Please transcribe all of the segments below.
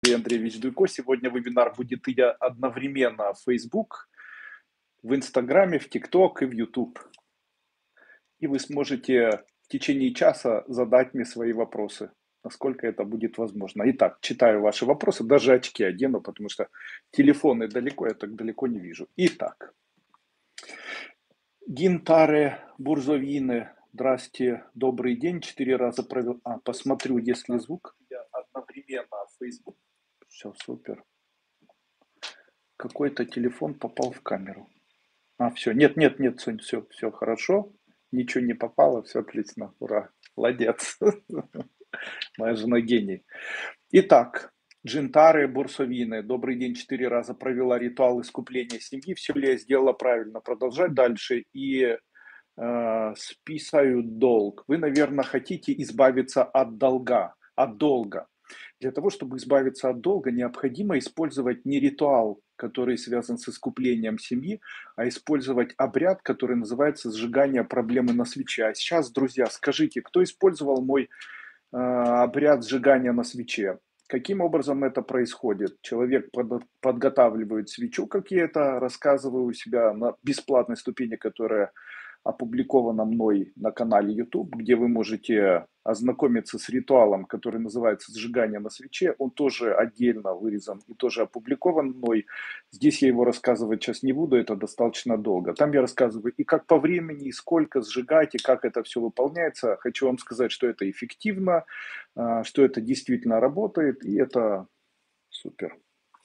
Алексей Андреевич Дуйко. Сегодня вебинар будет идти одновременно в Facebook, в Инстаграме, в ТикТок и в YouTube. И вы сможете в течение часа задать мне свои вопросы, насколько это будет возможно. Итак, читаю ваши вопросы, даже очки одену, потому что телефоны далеко, я так далеко не вижу. Итак, Гинтаре Бурзовины, здрасте, добрый день, 4 раза провел. Посмотрю, есть ли звук. Я одновременно в Facebook. Все, супер. Какой-то телефон попал в камеру. Все, нет, Сонь, все хорошо. Ничего не попало, все отлично, ура, молодец. Моя жена гений. Итак, Джинтары Бурсовины, добрый день, 4 раза провела ритуал искупления семьи. Все ли я сделала правильно? Продолжать дальше и списаю долг. Вы, наверное, хотите избавиться от долга, от долга. Для того, чтобы избавиться от долга, необходимо использовать не ритуал, который связан с искуплением семьи, а использовать обряд, который называется сжигание проблемы на свече. А сейчас, друзья, скажите, кто использовал мой обряд сжигания на свече? Каким образом это происходит? Человек подготавливает свечу, как я это рассказываю у себя на бесплатной ступени, которая опубликована мной на канале YouTube, где вы можете ознакомиться с ритуалом, который называется «Сжигание на свече». Он тоже отдельно вырезан и тоже опубликован мной. Здесь я его рассказывать сейчас не буду, это достаточно долго. Там я рассказываю и как по времени, и сколько сжигать, и как это все выполняется. Хочу вам сказать, что это эффективно, что это действительно работает, и это супер.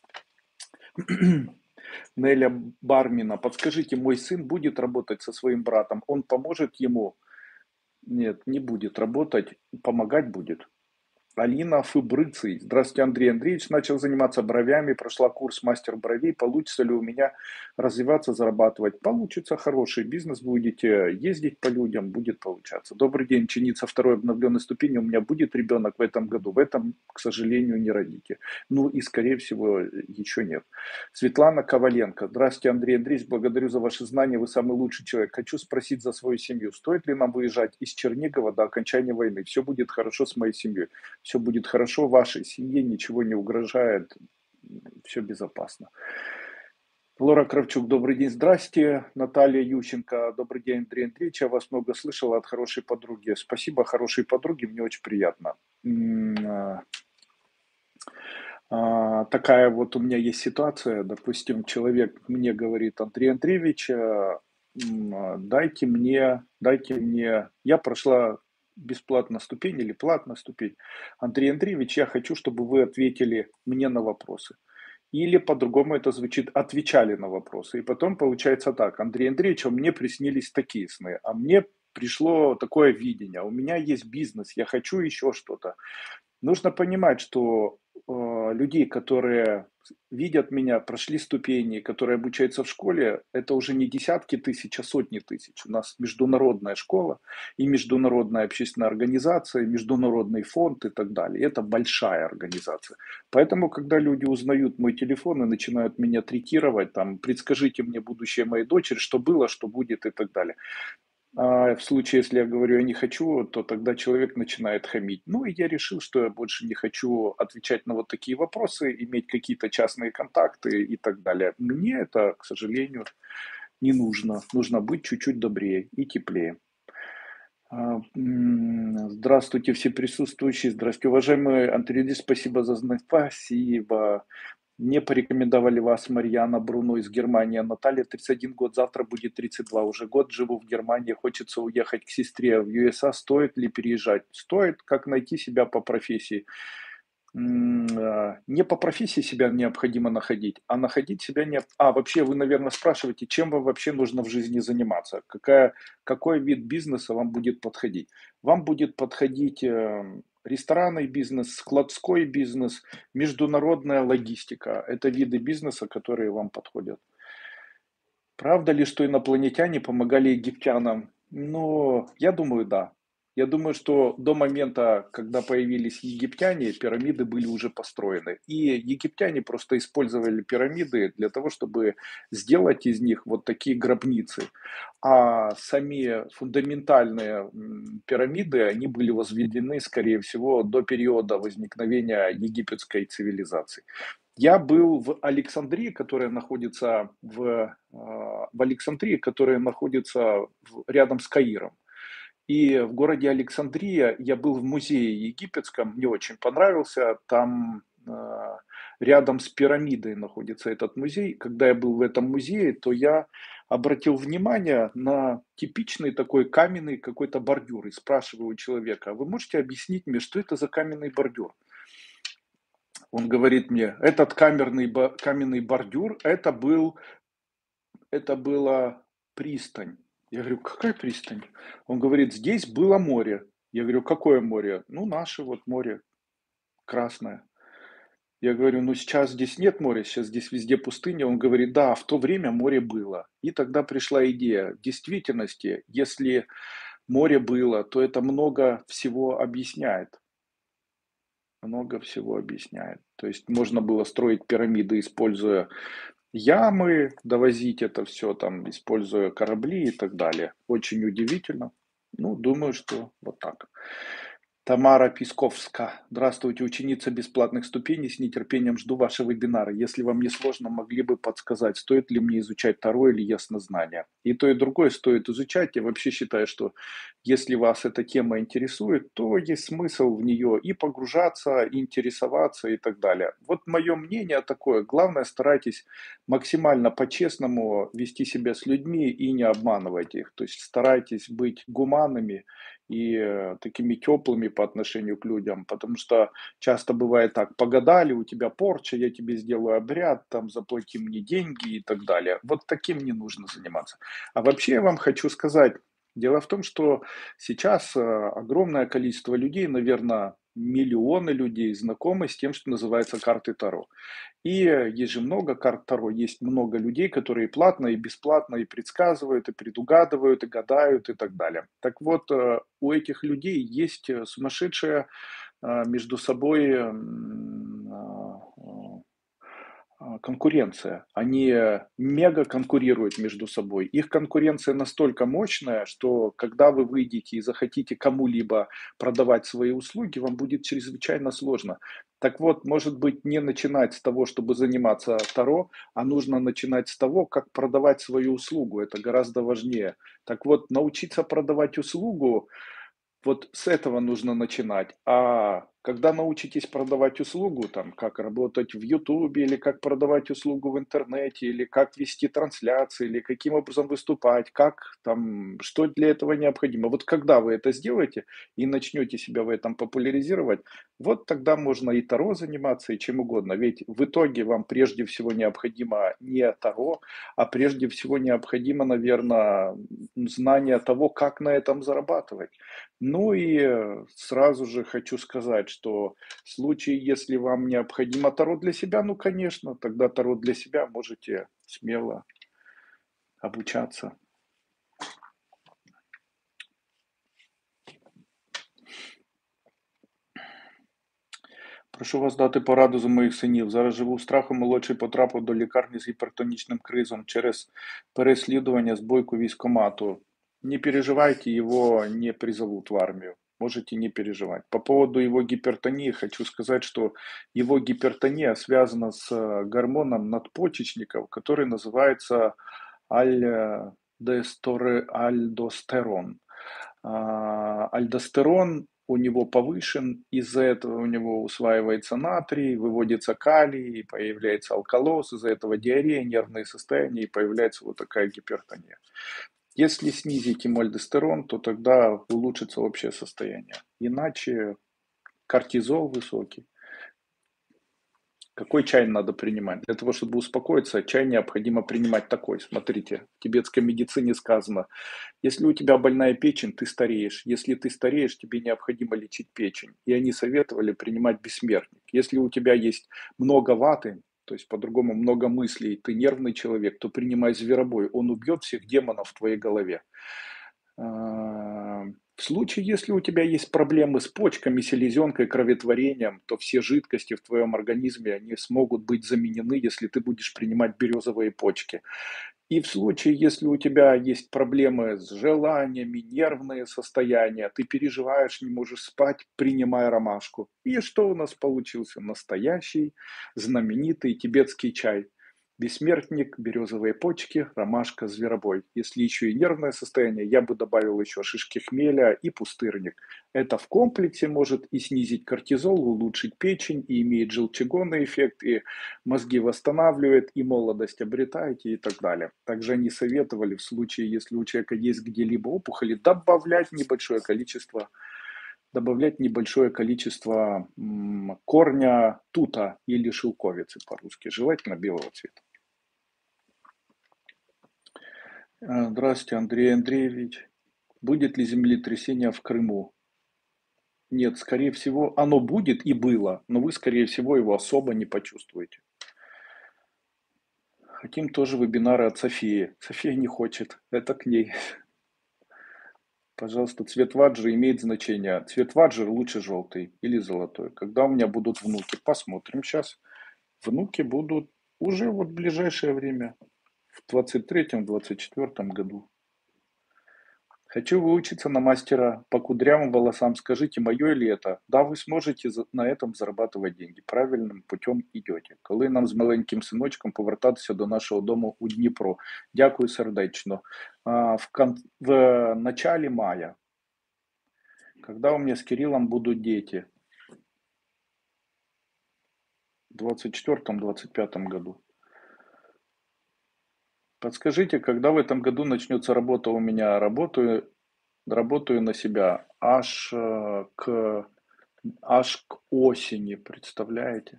Неля Бармина, подскажите, мой сын будет работать со своим братом? Он поможет ему? Нет, не будет работать, помогать будет. Алина Фыбрыцый. Здравствуйте, Андрей Андреевич. Начал заниматься бровями, прошла курс мастер бровей. Получится ли у меня развиваться, зарабатывать? Получится, хороший бизнес, будете ездить по людям, будет получаться. Добрый день, ученица второй обновленной ступени. У меня будет ребенок в этом году. В этом, к сожалению, не родите. Ну и, скорее всего, еще нет. Светлана Коваленко. Здравствуйте, Андрей Андреевич. Благодарю за ваши знания. Вы самый лучший человек. Хочу спросить за свою семью. Стоит ли нам выезжать из Чернигова до окончания войны? Все будет хорошо с моей семьей. Все будет хорошо, вашей семье ничего не угрожает, все безопасно. Лора Кравчук, добрый день, здрасте. Наталья Ющенко, добрый день, Андрей Андреевич, я вас много слышала от хорошей подруги. Спасибо, хорошей подруге, мне очень приятно. Такая вот у меня есть ситуация, допустим, человек мне говорит: Андрей Андреевич, дайте мне, я прошла бесплатно ступень или платно ступень. Андрей Андреевич, я хочу, чтобы вы ответили мне на вопросы. Или по-другому это звучит, отвечали на вопросы. И потом получается так: Андрей Андреевич, мне приснились такие сны, а мне пришло такое видение, у меня есть бизнес, я хочу еще что-то. Нужно понимать, что людей, которые видят меня, прошли ступени, которые обучаются в школе, это уже не десятки тысяч, а сотни тысяч. У нас международная школа и международная общественная организация, и международный фонд и так далее. Это большая организация. Поэтому, когда люди узнают мой телефон и начинают меня третировать, там, предскажите мне будущее моей дочери, что было, что будет и так далее. А в случае, если я говорю, я не хочу, то тогда человек начинает хамить. Ну, и я решил, что я больше не хочу отвечать на вот такие вопросы, иметь какие-то частные контакты и так далее. Мне это, к сожалению, не нужно. Нужно быть чуть-чуть добрее и теплее. Здравствуйте, все присутствующие. Здравствуйте, уважаемый Андрей, спасибо за знак. Спасибо. Мне порекомендовали вас Марьяна Бруно из Германии. Наталья, 31 год, завтра будет 32. Уже год живу в Германии, хочется уехать к сестре в USA. Стоит ли переезжать? Стоит. Как найти себя по профессии? Не по профессии себя необходимо находить, а находить себя не... вообще вы, наверное, спрашиваете, чем вам вообще нужно в жизни заниматься? Какой вид бизнеса вам будет подходить? Вам будет подходить ресторанный бизнес, складской бизнес, международная логистика. Это виды бизнеса, которые вам подходят. Правда ли, что инопланетяне помогали египтянам? Ну, я думаю, да. Я думаю, что до момента, когда появились египтяне, пирамиды были уже построены. И египтяне просто использовали пирамиды для того, чтобы сделать из них вот такие гробницы. А сами фундаментальные пирамиды, они были возведены, скорее всего, до периода возникновения египетской цивилизации. Я был в Александрии, которая находится в Александрии, которая находится рядом с Каиром. И в городе Александрия я был в музее египетском, мне очень понравился. Там рядом с пирамидой находится этот музей. Когда я был в этом музее, то я обратил внимание на типичный такой каменный какой-то бордюр. И спрашиваю у человека: «А вы можете объяснить мне, что это за каменный бордюр?» Он говорит мне: этот каменный бордюр, это была пристань. Я говорю: какая пристань? Он говорит: здесь было море. Я говорю: какое море? Ну, наше вот море, Красное. Я говорю: ну, сейчас здесь нет моря, сейчас здесь везде пустыня. Он говорит: да, в то время море было. И тогда пришла идея. В действительности, если море было, то это много всего объясняет. Много всего объясняет. То есть можно было строить пирамиды, используя ямы, довозить это все там, используя корабли и так далее. Очень удивительно. Ну, думаю, что вот так. Тамара Писковска. Здравствуйте, ученица бесплатных ступеней. С нетерпением жду ваши вебинары. Если вам не сложно, могли бы подсказать, стоит ли мне изучать Таро или яснознание. И то, и другое стоит изучать. Я вообще считаю, что если вас эта тема интересует, то есть смысл в нее и погружаться, и интересоваться и так далее. Вот мое мнение такое. Главное, старайтесь максимально по-честному вести себя с людьми и не обманывать их. То есть старайтесь быть гуманными и такими теплыми по отношению к людям, потому что часто бывает так: погадали, у тебя порча, я тебе сделаю обряд, там, заплати мне деньги и так далее. Вот таким не нужно заниматься. А вообще я вам хочу сказать, дело в том, что сейчас огромное количество людей, наверное, миллионы людей знакомы с тем, что называется карты Таро. И есть же много карт Таро, есть много людей, которые платно и бесплатно и предсказывают, и предугадывают, и гадают, и так далее. Так вот, у этих людей есть сумасшедшая между собой конкуренция. Они мега конкурируют между собой. Их конкуренция настолько мощная, что когда вы выйдете и захотите кому-либо продавать свои услуги, вам будет чрезвычайно сложно. Так вот, может быть, не начинать с того, чтобы заниматься Таро, а нужно начинать с того, как продавать свою услугу. Это гораздо важнее. Так вот, научиться продавать услугу, вот с этого нужно начинать. А когда научитесь продавать услугу, там, как работать в Ютубе, или как продавать услугу в интернете, или как вести трансляции, или каким образом выступать, как там, что для этого необходимо. Вот когда вы это сделаете и начнете себя в этом популяризировать, вот тогда можно и Таро заниматься, и чем угодно. Ведь в итоге вам прежде всего необходимо не Таро, а прежде всего необходимо, наверное, знание того, как на этом зарабатывать. Ну и сразу же хочу сказать, что в случае, если вам необходимо Таро для себя, ну, конечно, тогда Таро для себя можете смело обучаться. Прошу вас дати пораду за моїх синів. Зараз живу в страху. Молодший потрапив до лікарні з гіпертонічним кризом через переслідування з бойку військкомату. Не переживайте, его не призовут в армию. Можете не переживать. По поводу его гипертонии хочу сказать, что его гипертония связана с гормоном надпочечников, который называется альдостерон. Альдостерон у него повышен, из-за этого у него усваивается натрий, выводится калий, и появляется алкалоз, из-за этого диарея, нервные состояния, и появляется вот такая гипертония. Если снизить ему альдостерон, то тогда улучшится общее состояние. Иначе кортизол высокий. Какой чай надо принимать? Для того, чтобы успокоиться, чай необходимо принимать такой. Смотрите, в тибетской медицине сказано: если у тебя больная печень, ты стареешь. Если ты стареешь, тебе необходимо лечить печень. И они советовали принимать бессмертник. Если у тебя есть много ваты, то есть по-другому много мыслей, ты нервный человек, то принимай зверобой. Он убьет всех демонов в твоей голове. В В случае, если у тебя есть проблемы с почками, селезенкой, кроветворением, то все жидкости в твоем организме, они смогут быть заменены, если ты будешь принимать березовые почки. И в случае, если у тебя есть проблемы с желаниями, нервные состояния, ты переживаешь, не можешь спать, принимай ромашку. И что у нас получился? Настоящий, знаменитый тибетский чай. Бессмертник, березовые почки, ромашка, зверобой. Если еще и нервное состояние, я бы добавил еще шишки хмеля и пустырник. Это в комплексе может и снизить кортизол, улучшить печень, и имеет желчегонный эффект, и мозги восстанавливает, и молодость обретаете, и так далее. Также они советовали в случае, если у человека есть где-либо опухоли, добавлять небольшое количество корня тута или шелковицы по-русски, желательно белого цвета. Здравствуйте, Андрей Андреевич. Будет ли землетрясение в Крыму? Нет, скорее всего, оно будет и было, но вы, скорее всего, его особо не почувствуете. Хотим тоже вебинары от Софии. София не хочет, это к ней. Пожалуйста, цвет ваджры имеет значение. Цвет ваджры лучше желтый или золотой. Когда у меня будут внуки? Посмотрим сейчас. Внуки будут уже вот в ближайшее время, в 23-24 году. Хочу выучиться на мастера по кудрявым волосам. Скажите, мое ли это? Да, ви сможете на этом зарабатывать деньги. Правильним путем йдете. Коли нам з маленьким синочком повертатися до нашого дому у Дніпро? Дякую сердечно. В начале мая. Когда у меня с Кириллом будут дети? В 24-25 году. Подскажите, когда в этом году начнется работа у меня? Работаю на себя аж к осени, представляете?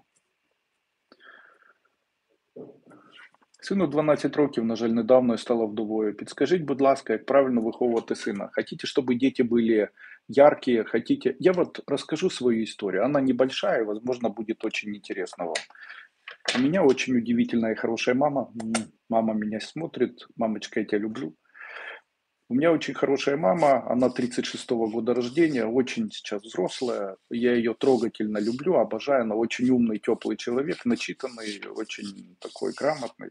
Сину 12 років, на жаль, недавно стала вдовою. Підскажіть, будь ласка, як правильно виховувати сина? Хотите, чтобы дети были яркие, хотите... Я вот расскажу свою историю. Она небольшая, возможно, будет очень интересна вам. У меня очень удивительная и хорошая мама. Мама меня смотрит. Мамочка, я тебя люблю. У меня очень хорошая мама, она 36-го года рождения, очень сейчас взрослая. Я ее трогательно люблю, обожаю. Она очень умный, теплый человек, начитанный, очень такой грамотный.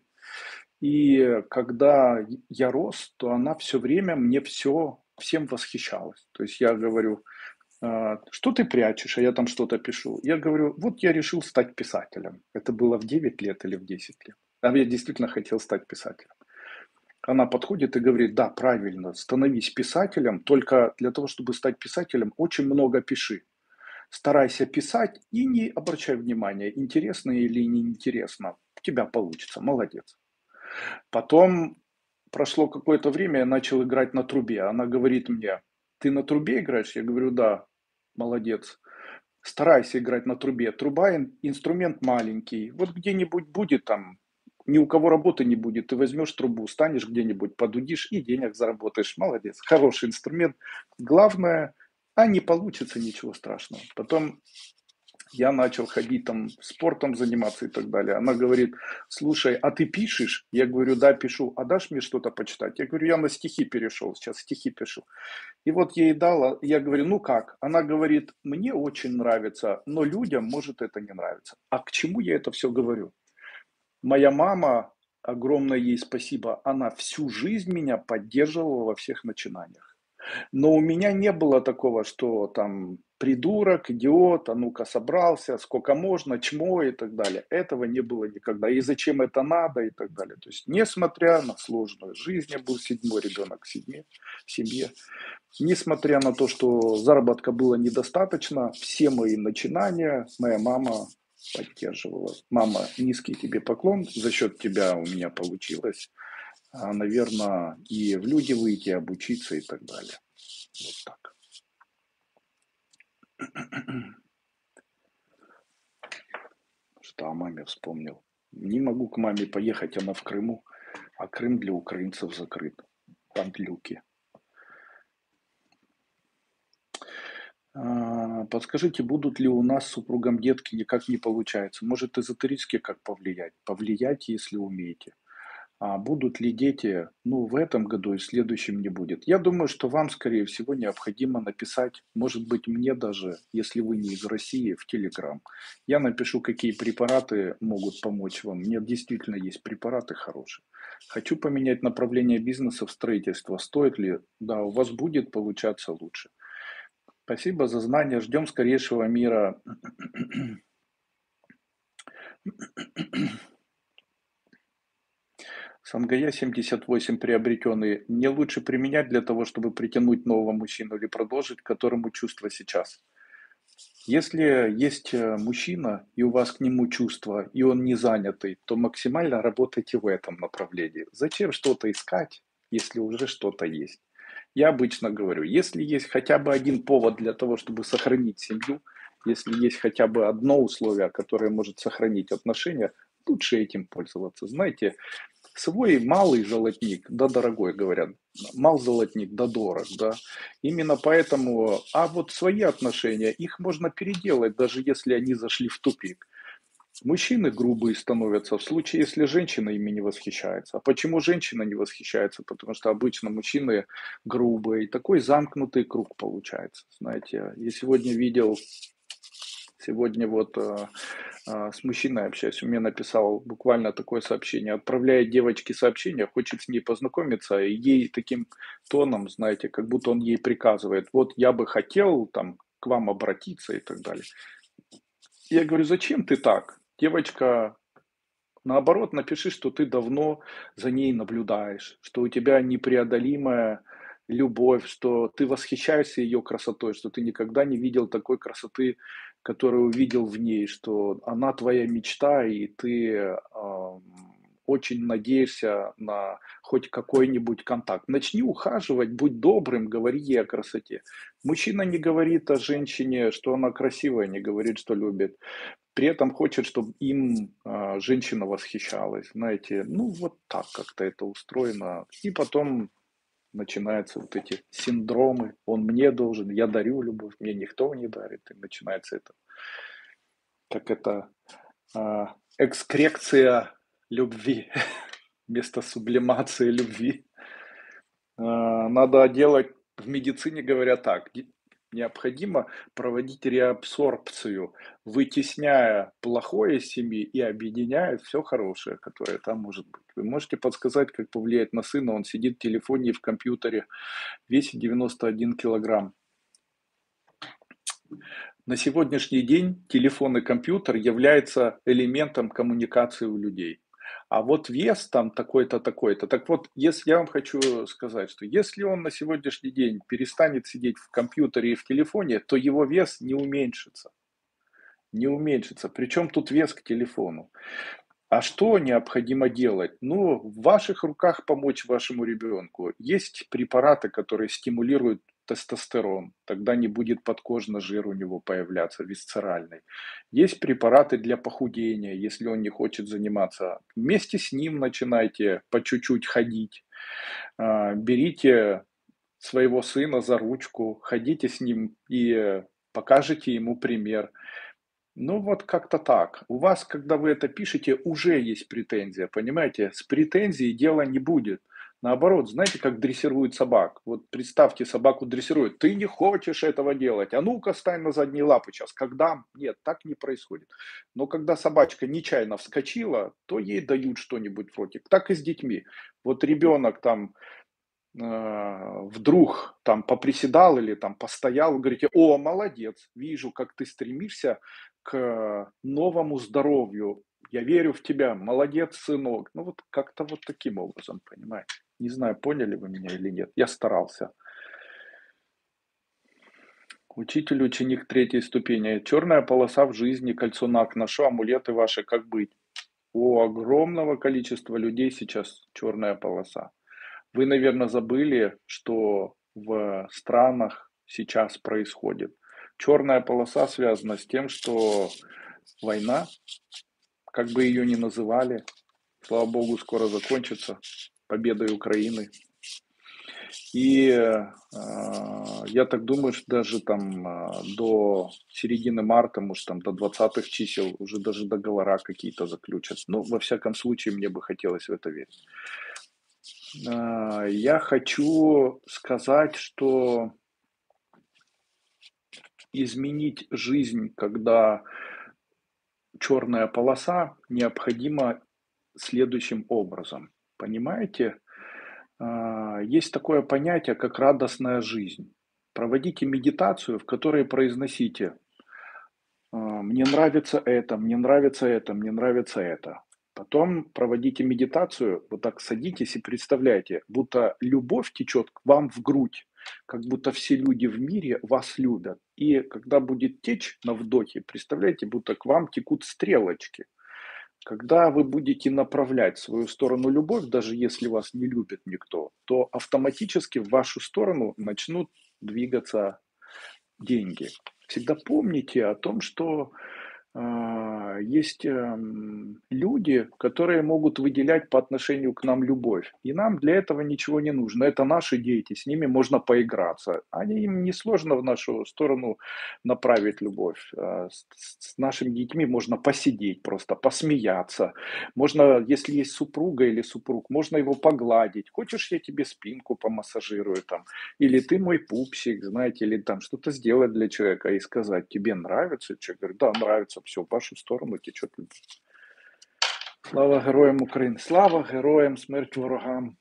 И когда я рос, то она все время мне всем восхищалась. То есть я говорю, что ты прячешь, а я там что-то пишу. Я говорю, вот я решил стать писателем. Это было в 9 лет или в 10 лет. А я действительно хотел стать писателем. Она подходит и говорит, да, правильно, становись писателем, только для того, чтобы стать писателем, очень много пиши. Старайся писать и не обращай внимания, интересно или неинтересно. У тебя получится, молодец. Потом прошло какое-то время, я начал играть на трубе. Она говорит мне, ты на трубе играешь? Я говорю, да, молодец. Старайся играть на трубе. Труба инструмент маленький. Вот где-нибудь будет там, ни у кого работы не будет. Ты возьмешь трубу, станешь где-нибудь, подудишь и денег заработаешь. Молодец. Хороший инструмент. Главное, не получится, ничего страшного. Потом я начал ходить там, спортом заниматься и так далее. Она говорит, слушай, а ты пишешь? Я говорю, да, пишу. А дашь мне что-то почитать? Я говорю, я на стихи перешел, сейчас стихи пишу. И вот я ей дала, я говорю, ну как? Она говорит, мне очень нравится, но людям может это не нравиться. А к чему я это все говорю? Моя мама, огромное ей спасибо, она всю жизнь меня поддерживала во всех начинаниях. Но у меня не было такого, что там придурок, идиот, а ну-ка собрался, сколько можно, чмо и так далее. Этого не было никогда. И зачем это надо и так далее. То есть, несмотря на сложную жизнь, я был 7-й ребенок в семье, несмотря на то, что заработка было недостаточно, все мои начинания моя мама поддерживала. Мама, низкий тебе поклон, за счет тебя у меня получилось, наверное, и в люди выйти, обучиться и так далее. Вот так. Что о маме вспомнил. Не могу к маме поехать, она в Крыму, а Крым для украинцев закрыт. Там люки. Подскажите, будут ли у нас с супругом детки? Никак не получается. Может, эзотерически как повлиять? Повлиять, если умеете. А будут ли дети, ну, в этом году и в следующем не будет. Я думаю, что вам, скорее всего, необходимо написать, может быть, мне даже, если вы не из России, в Телеграм. Я напишу, какие препараты могут помочь вам. Нет, действительно есть препараты хорошие. Хочу поменять направление бизнеса в строительство. Стоит ли? Да, у вас будет получаться лучше. Спасибо за знания. Ждем скорейшего мира. Сангая 78 приобретенный не лучше применять для того, чтобы притянуть нового мужчину или продолжить которому чувства сейчас. Если есть мужчина, и у вас к нему чувства, и он не занятый, то максимально работайте в этом направлении. Зачем что-то искать, если уже что-то есть? Я обычно говорю, если есть хотя бы один повод для того, чтобы сохранить семью, если есть хотя бы одно условие, которое может сохранить отношения, лучше этим пользоваться. Знаете, свой малый золотник, да дорогой, говорят, мал золотник, да дорог, да. Именно поэтому, а вот свои отношения, их можно переделать, даже если они зашли в тупик. Мужчины грубые становятся в случае, если женщина ими не восхищается. А почему женщина не восхищается? Потому что обычно мужчины грубые. Такой замкнутый круг получается. Знаете, я сегодня видел, сегодня вот с мужчиной общаюсь, он мне написал буквально такое сообщение, отправляет девочке сообщение, хочет с ней познакомиться, и ей таким тоном, знаете, как будто он ей приказывает, вот я бы хотел там к вам обратиться и так далее. Я говорю, зачем ты так? Девочка, наоборот, напиши, что ты давно за ней наблюдаешь, что у тебя непреодолимая любовь, что ты восхищаешься ее красотой, что ты никогда не видел такой красоты, которую увидел в ней, что она твоя мечта, и ты очень надеешься на хоть какой-нибудь контакт. Начни ухаживать, будь добрым, говори ей о красоте. Мужчина не говорит о женщине, что она красивая, не говорит, что любит. При этом хочет, чтобы им женщина восхищалась. Знаете, ну вот так как-то это устроено. И потом начинаются вот эти синдромы. Он мне должен, я дарю любовь, мне никто не дарит. И начинается это, как это, экскрекция любви вместо сублимации любви. Надо делать, в медицине говорят так, необходимо проводить реабсорбцию, вытесняя плохое из семьи и объединяя все хорошее, которое там может быть. Вы можете подсказать, как повлиять на сына, он сидит в телефоне и в компьютере, весит 91 килограмм. На сегодняшний день телефон и компьютер являются элементом коммуникации у людей. А вот вес там такой-то, такой-то. Так вот, если я вам хочу сказать, что если он на сегодняшний день перестанет сидеть в компьютере и в телефоне, то его вес не уменьшится. Не уменьшится. Причем тут вес к телефону. А что необходимо делать? Ну, в ваших руках помочь вашему ребенку. Есть препараты, которые стимулируют тестостерон, тогда не будет подкожный жир у него появляться, висцеральный. Есть препараты для похудения, если он не хочет заниматься. Вместе с ним начинайте по чуть-чуть ходить. Берите своего сына за ручку, ходите с ним и покажите ему пример. Ну, вот как-то так. У вас, когда вы это пишете, уже есть претензия, понимаете? С претензией дела не будет. Наоборот, знаете, как дрессируют собак? Вот представьте, собаку дрессируют. Ты не хочешь этого делать. А ну-ка, стань на задние лапы сейчас. Когда? Нет, так не происходит. Но когда собачка нечаянно вскочила, то ей дают что-нибудь в ротик. Так и с детьми. Вот ребенок там вдруг там поприседал или там постоял, вы говорите, о, молодец, вижу, как ты стремишься к новому здоровью, я верю в тебя, молодец, сынок. Ну вот как-то вот таким образом, понимаете. Не знаю, поняли вы меня или нет, я старался. Учитель, ученик третьей ступени. Черная полоса в жизни, кольцо ношу, амулеты ваши, как быть? У огромного количества людей сейчас черная полоса. Вы, наверное, забыли, что в странах сейчас происходит. Черная полоса связана с тем, что война, как бы ее ни называли, слава богу, скоро закончится победой Украины. И я так думаю, что даже там до середины марта, может там до 20 чисел уже даже договора какие-то заключат. Ну, во всяком случае, мне бы хотелось в это верить. Я хочу сказать, что изменить жизнь, когда черная полоса, необходимо следующим образом. Понимаете? Есть такое понятие, как радостная жизнь. Проводите медитацию, в которой произносите «мне нравится это, мне нравится это, мне нравится это». Потом проводите медитацию, вот так садитесь и представляете, будто любовь течет к вам в грудь, как будто все люди в мире вас любят. И когда будет течь на вдохе, представляете, будто к вам текут стрелочки. Когда вы будете направлять в свою сторону любовь, даже если вас не любит никто, то автоматически в вашу сторону начнут двигаться деньги. Всегда помните о том, что есть люди, которые могут выделять по отношению к нам любовь. И нам для этого ничего не нужно. Это наши дети, с ними можно поиграться. Им несложно в нашу сторону направить любовь. С нашими детьми можно посидеть просто, посмеяться. Можно, если есть супруга или супруг, можно его погладить. Хочешь, я тебе спинку помассажирую там? Или ты мой пупсик, знаете, или там что-то сделать для человека и сказать, тебе нравится? Человек говорит, да, нравится, все, в вашу сторону течет любовь. Слава героям України, слава героям, смерть ворогам.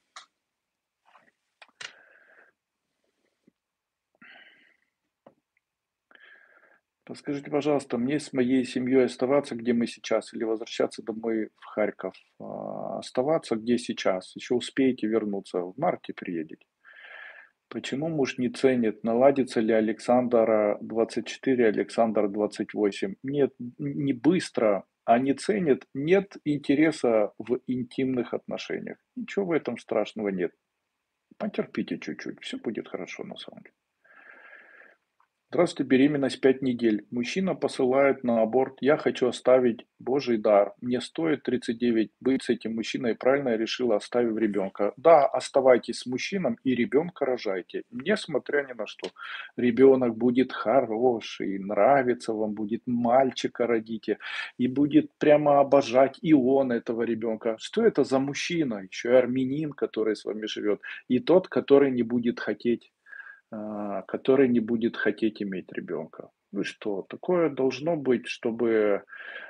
Подскажите, пожалуйста, мне с моей семьей оставаться, где мы сейчас, или возвращаться домой в Харьков? Оставаться, где сейчас? Еще успеете вернуться? В марте приедете? Почему муж не ценит, наладится ли Александра 24, Александр 28? Нет, не быстро, а не ценит, нет интереса в интимных отношениях. Ничего в этом страшного нет. Потерпите чуть-чуть, все будет хорошо на самом деле. Здравствуйте, беременность 5 недель. Мужчина посылает на аборт. Я хочу оставить Божий дар. Мне стоит 39 быть с этим мужчиной. Правильно я решила, оставив ребенка. Да, оставайтесь с мужчином и ребенка рожайте. Несмотря ни на что. Ребенок будет хороший, нравится вам, будет мальчика родите. И будет прямо обожать и он этого ребенка. Что это за мужчина? Еще и армянин, который с вами живет. И тот, который не будет хотеть который не будет хотеть иметь ребенка. Вы что, такое должно быть, чтобы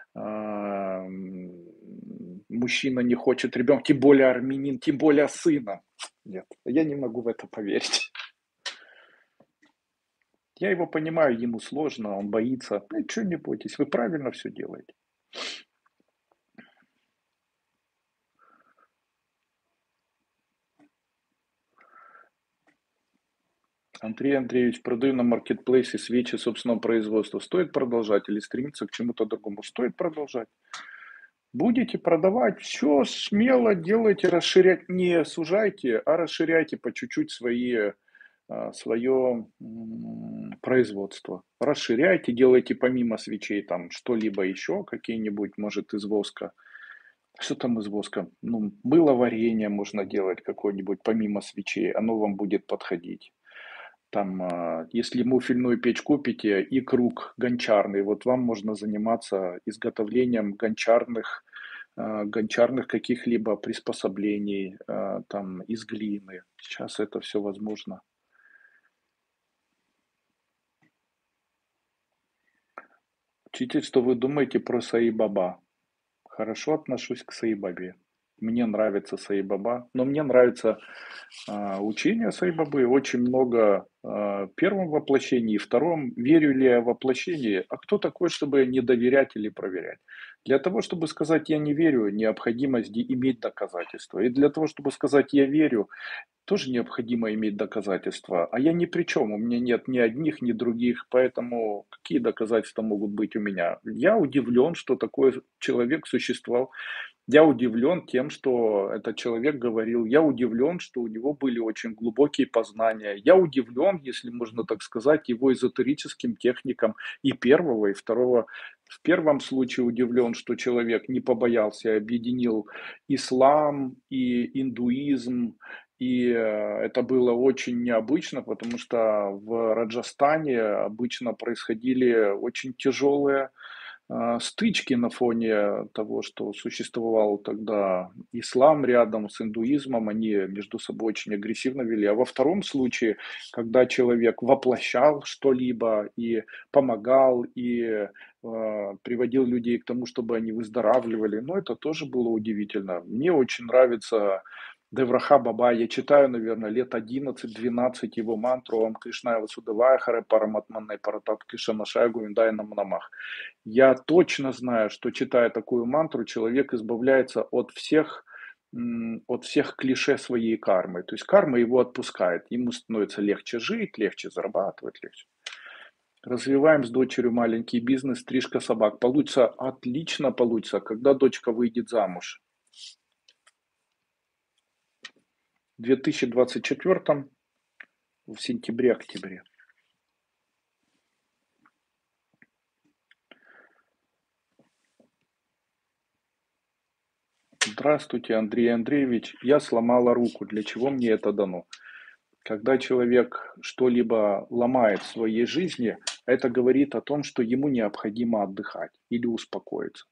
мужчина не хочет ребенка, тем более армянин, тем более сына. Нет, я не могу в это поверить. Я его понимаю, ему сложно, он боится. Ничего не бойтесь, вы правильно все делаете. Андрей Андреевич, продаю на маркетплейсе свечи собственного производства. Стоит продолжать или стремиться к чему-то другому? Стоит продолжать. Будете продавать, все смело делайте, расширять, не сужайте, а расширяйте по чуть-чуть свое производство. Расширяйте, делайте помимо свечей там что-либо еще, какие-нибудь, может, из воска. Что там из воска? Ну, мыло-варенье можно делать какое-нибудь помимо свечей, оно вам будет подходить. Там, если муфельную печь купите и круг гончарный, вот вам можно заниматься изготовлением гончарных каких-либо приспособлений, там, из глины. Сейчас это все возможно. Учитель, что вы думаете про Саи-Баба? Хорошо отношусь к Саи-Бабе. Мне нравится Саи-Баба, но мне нравится учение Саи-Бабы. Очень много в первом воплощении, втором. Верю ли я в воплощение? А кто такой, чтобы не доверять или проверять? Для того, чтобы сказать «я не верю», необходимо иметь доказательства. И для того, чтобы сказать «я верю», тоже необходимо иметь доказательства. А я ни при чем, у меня нет ни одних, ни других, поэтому какие доказательства могут быть у меня? Я удивлен, что такой человек существовал. Я удивлен тем, что этот человек говорил. Я удивлен, что у него были очень глубокие познания. Я удивлен, если можно так сказать, его эзотерическим техникам и первого, и второго. В первом случае удивлен, что человек не побоялся, объединил ислам и индуизм, И это было очень необычно, потому что в Раджастане обычно происходили очень тяжелые стычки на фоне того, что существовал тогда ислам рядом с индуизмом, они между собой очень агрессивно вели. А во втором случае, когда человек воплощал что-либо и помогал, и приводил людей к тому, чтобы они выздоравливали, ну, это тоже было удивительно. Мне очень нравится Девраха Баба, я читаю, наверное, лет 11-12 его мантру «Ом Кришная Васудевая Харе Параматманной Паратат Кришна Шая Гувиндай Намнамах». Я точно знаю, что читая такую мантру, человек избавляется от всех клише своей кармы. То есть карма его отпускает, ему становится легче жить, легче зарабатывать, легче. Развиваем с дочерью маленький бизнес, стрижка собак. Получится, отлично получится, когда дочка выйдет замуж. В 2024 в сентябре-октябре. Здравствуйте, Андрей Андреевич. Я сломала руку. Для чего мне это дано? Когда человек что-либо ломает в своей жизни, это говорит о том, что ему необходимо отдыхать или успокоиться.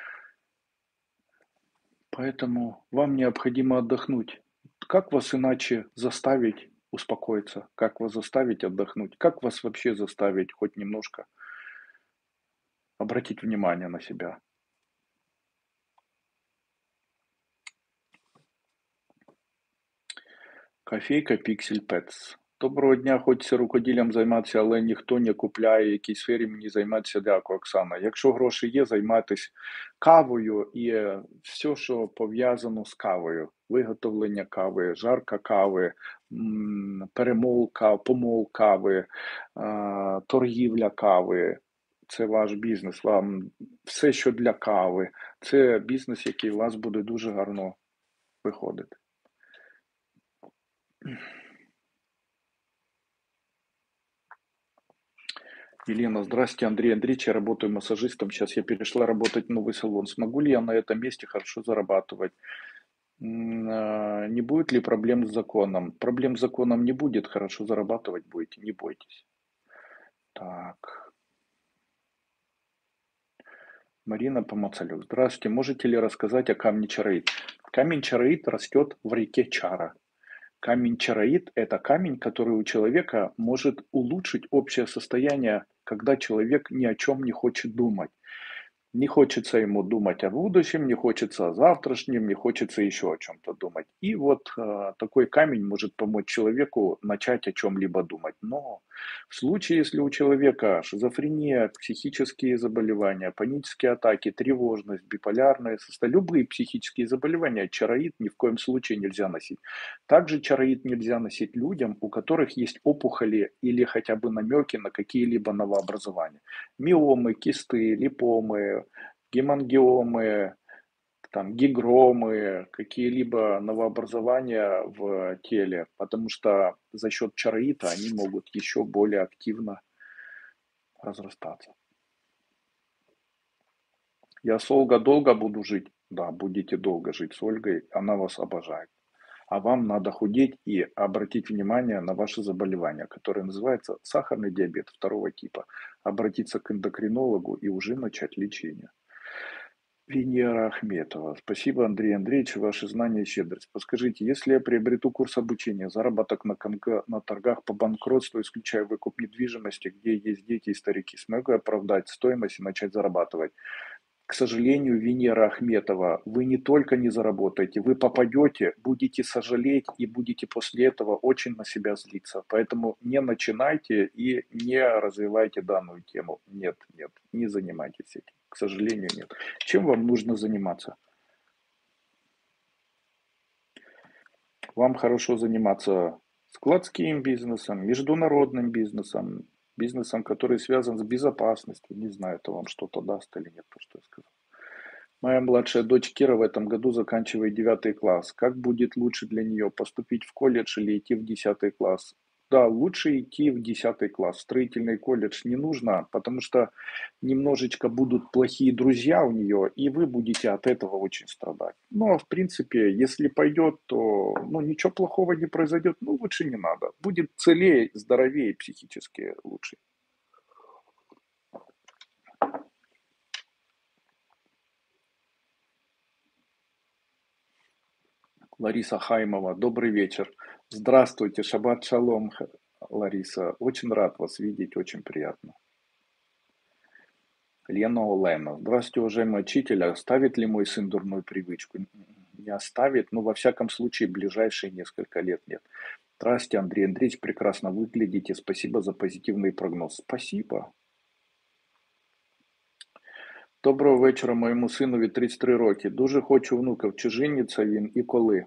Поэтому вам необходимо отдохнуть. Как вас иначе заставить успокоиться? Как вас заставить отдохнуть? Как вас вообще заставить хоть немножко обратить внимание на себя? Кофейка Pixel Pets. Доброго дня, хочеться рукоділлям займатися, але ніхто не купляє, якій сфері мені займатися. Дякую, Оксана. Якщо гроші є, займайтесь кавою і все, що пов'язано з кавою. Виготовлення кави, жарка кави, перемолка, помол кави, торгівля кави. Це ваш бізнес. Вам все, що для кави. Це бізнес, який у вас буде дуже гарно виходити. Елена, здрасте, Андрей Андреевич, я работаю массажистом, сейчас я перешла работать в новый салон. Смогу ли я на этом месте хорошо зарабатывать? Не будет ли проблем с законом? Проблем с законом не будет, хорошо зарабатывать будете, не бойтесь. Так, Марина Помацалюк. Здравствуйте, можете ли рассказать о камне чароит? Камень чароит растет в реке Чара. Камень чароит – это камень, который у человека может улучшить общее состояние, когда человек ни о чем не хочет думать. Не хочется ему думать о будущем, не хочется о завтрашнем, не хочется еще о чем-то думать. И вот такой камень может помочь человеку начать о чем-либо думать. Но в случае, если у человека шизофрения, психические заболевания, панические атаки, тревожность, биполярное состояние, любые психические заболевания, чароид ни в коем случае нельзя носить. Также чароид нельзя носить людям, у которых есть опухоли или хотя бы намеки на какие-либо новообразования. Миомы, кисты, липомы, гемангиомы, там, гигромы, какие-либо новообразования в теле, потому что за счет чароита они могут еще более активно разрастаться. Я с Ольгой долго буду жить. Да, будете долго жить с Ольгой, она вас обожает. А вам надо худеть и обратить внимание на ваши заболевания, которые называются сахарный диабет второго типа. Обратиться к эндокринологу и уже начать лечение. Венера Ахметова. Спасибо, Андрей Андреевич, ваши знания и щедрость. Подскажите, если я приобрету курс обучения, заработок на торгах по банкротству, исключая выкуп недвижимости, где есть дети и старики, смогу я оправдать стоимость и начать зарабатывать? К сожалению, Венера Ахметова, вы не только не заработаете, вы попадете, будете сожалеть и будете после этого очень на себя злиться. Поэтому не начинайте и не развивайте данную тему. Нет, нет, не занимайтесь этим. К сожалению, нет. Чем вам нужно заниматься? Вам хорошо заниматься складским бизнесом, международным бизнесом, бизнесом, который связан с безопасностью. Не знаю, это вам что-то даст или нет, то, что я сказал. Моя младшая дочь Кира в этом году заканчивает 9 класс. Как будет лучше для нее, поступить в колледж или идти в 10 класс? Да, лучше идти в 10 класс. Строительный колледж не нужно, потому что немножечко будут плохие друзья у нее, и вы будете от этого очень страдать. Ну, а в принципе, если пойдет, то ну, ничего плохого не произойдет. Ну, лучше не надо. Будет целее, здоровее психически лучше. Лариса Хаймова, добрый вечер. Здравствуйте, шаббат шалом, Лариса. Очень рад вас видеть, очень приятно. Лена Олена. Здравствуйте, уважаемый учитель. Оставит ли мой сын дурную привычку? Не оставит, но во всяком случае ближайшие несколько лет нет. Здравствуйте, Андрей Андреевич, прекрасно выглядите. Спасибо за позитивный прогноз. Спасибо. Доброго вечора моєму синові 33 роки. Дуже хочу внуків. Чи жениться він і коли?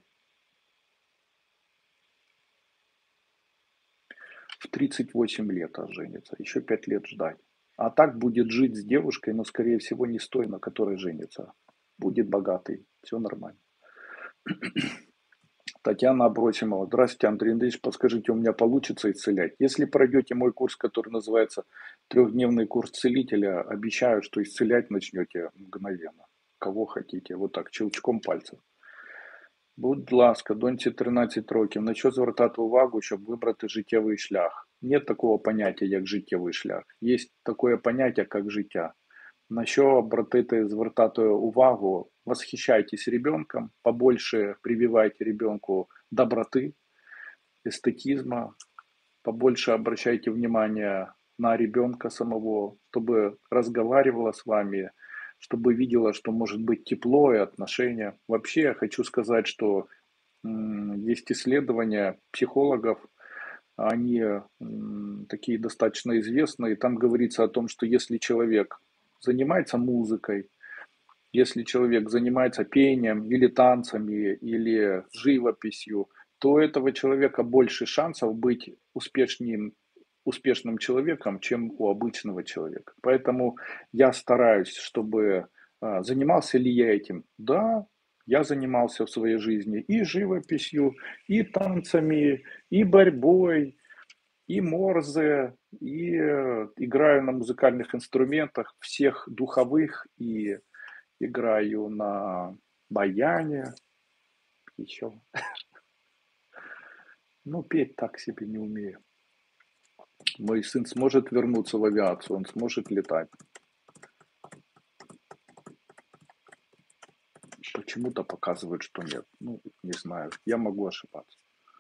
В 38 лет женится. Еще 5 лет ждать. А так будет жить с девушкой, но, скорее всего, не с той, на которой женится. Будет богатый. Все нормально. Татьяна Абросимова. Здравствуйте, Андрей Андреевич. Подскажите, у меня получится исцелять? Если пройдете мой курс, который называется трехдневный курс целителя, обещаю, что исцелять начнете мгновенно. Кого хотите. Вот так, щелчком пальцев. Будь ласка, доньці 13 років. На що звертати увагу, щоб вибрати життєвий шлях? Нет такого поняття, як життєвий шлях. Є таке поняття, як життя. На що звертати увагу? Восхищайтесь ребенком, побольше прививайте ребенку доброты, эстетизма, побольше обращайте внимание на ребенка самого, чтобы разговаривала с вами, чтобы видела, что может быть тепло и отношения. Вообще я хочу сказать, что есть исследования психологов, они такие достаточно известные. Там говорится о том, что если человек занимается музыкой, если человек занимается пением или танцами, или живописью, то у этого человека больше шансов быть успешным человеком, чем у обычного человека. Поэтому я стараюсь, чтобы занимался ли я этим. Да, я занимался в своей жизни и живописью, и танцами, и борьбой, и морзе, и играю на музыкальных инструментах, всех духовых, и играю на баяне, еще. Ну, петь так себе не умею. Мой сын сможет вернуться в авиацию, он сможет летать. Почему-то показывают, что нет. Ну, не знаю, я могу ошибаться.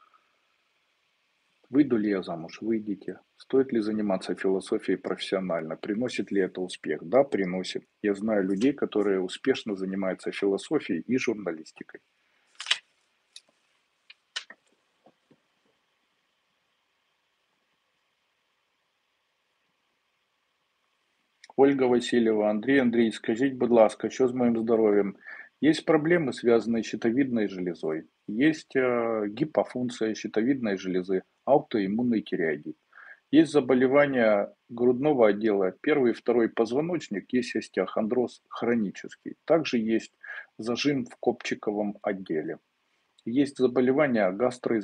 Выйду ли я замуж? Выйдите. Стоит ли заниматься философией профессионально? Приносит ли это успех? Да, приносит. Я знаю людей, которые успешно занимаются философией и журналистикой. Ольга Васильєва, Андрій, скажіть, будь ласка, що з моїм здоров'ям? Есть проблемы, связанные с щитовидной железой. Есть гипофункция щитовидной железы, аутоиммунный тиреоидит. Есть заболевания грудного отдела, первый и второй позвоночник, есть остеохондроз хронический. Также есть зажим в копчиковом отделе. Есть заболевания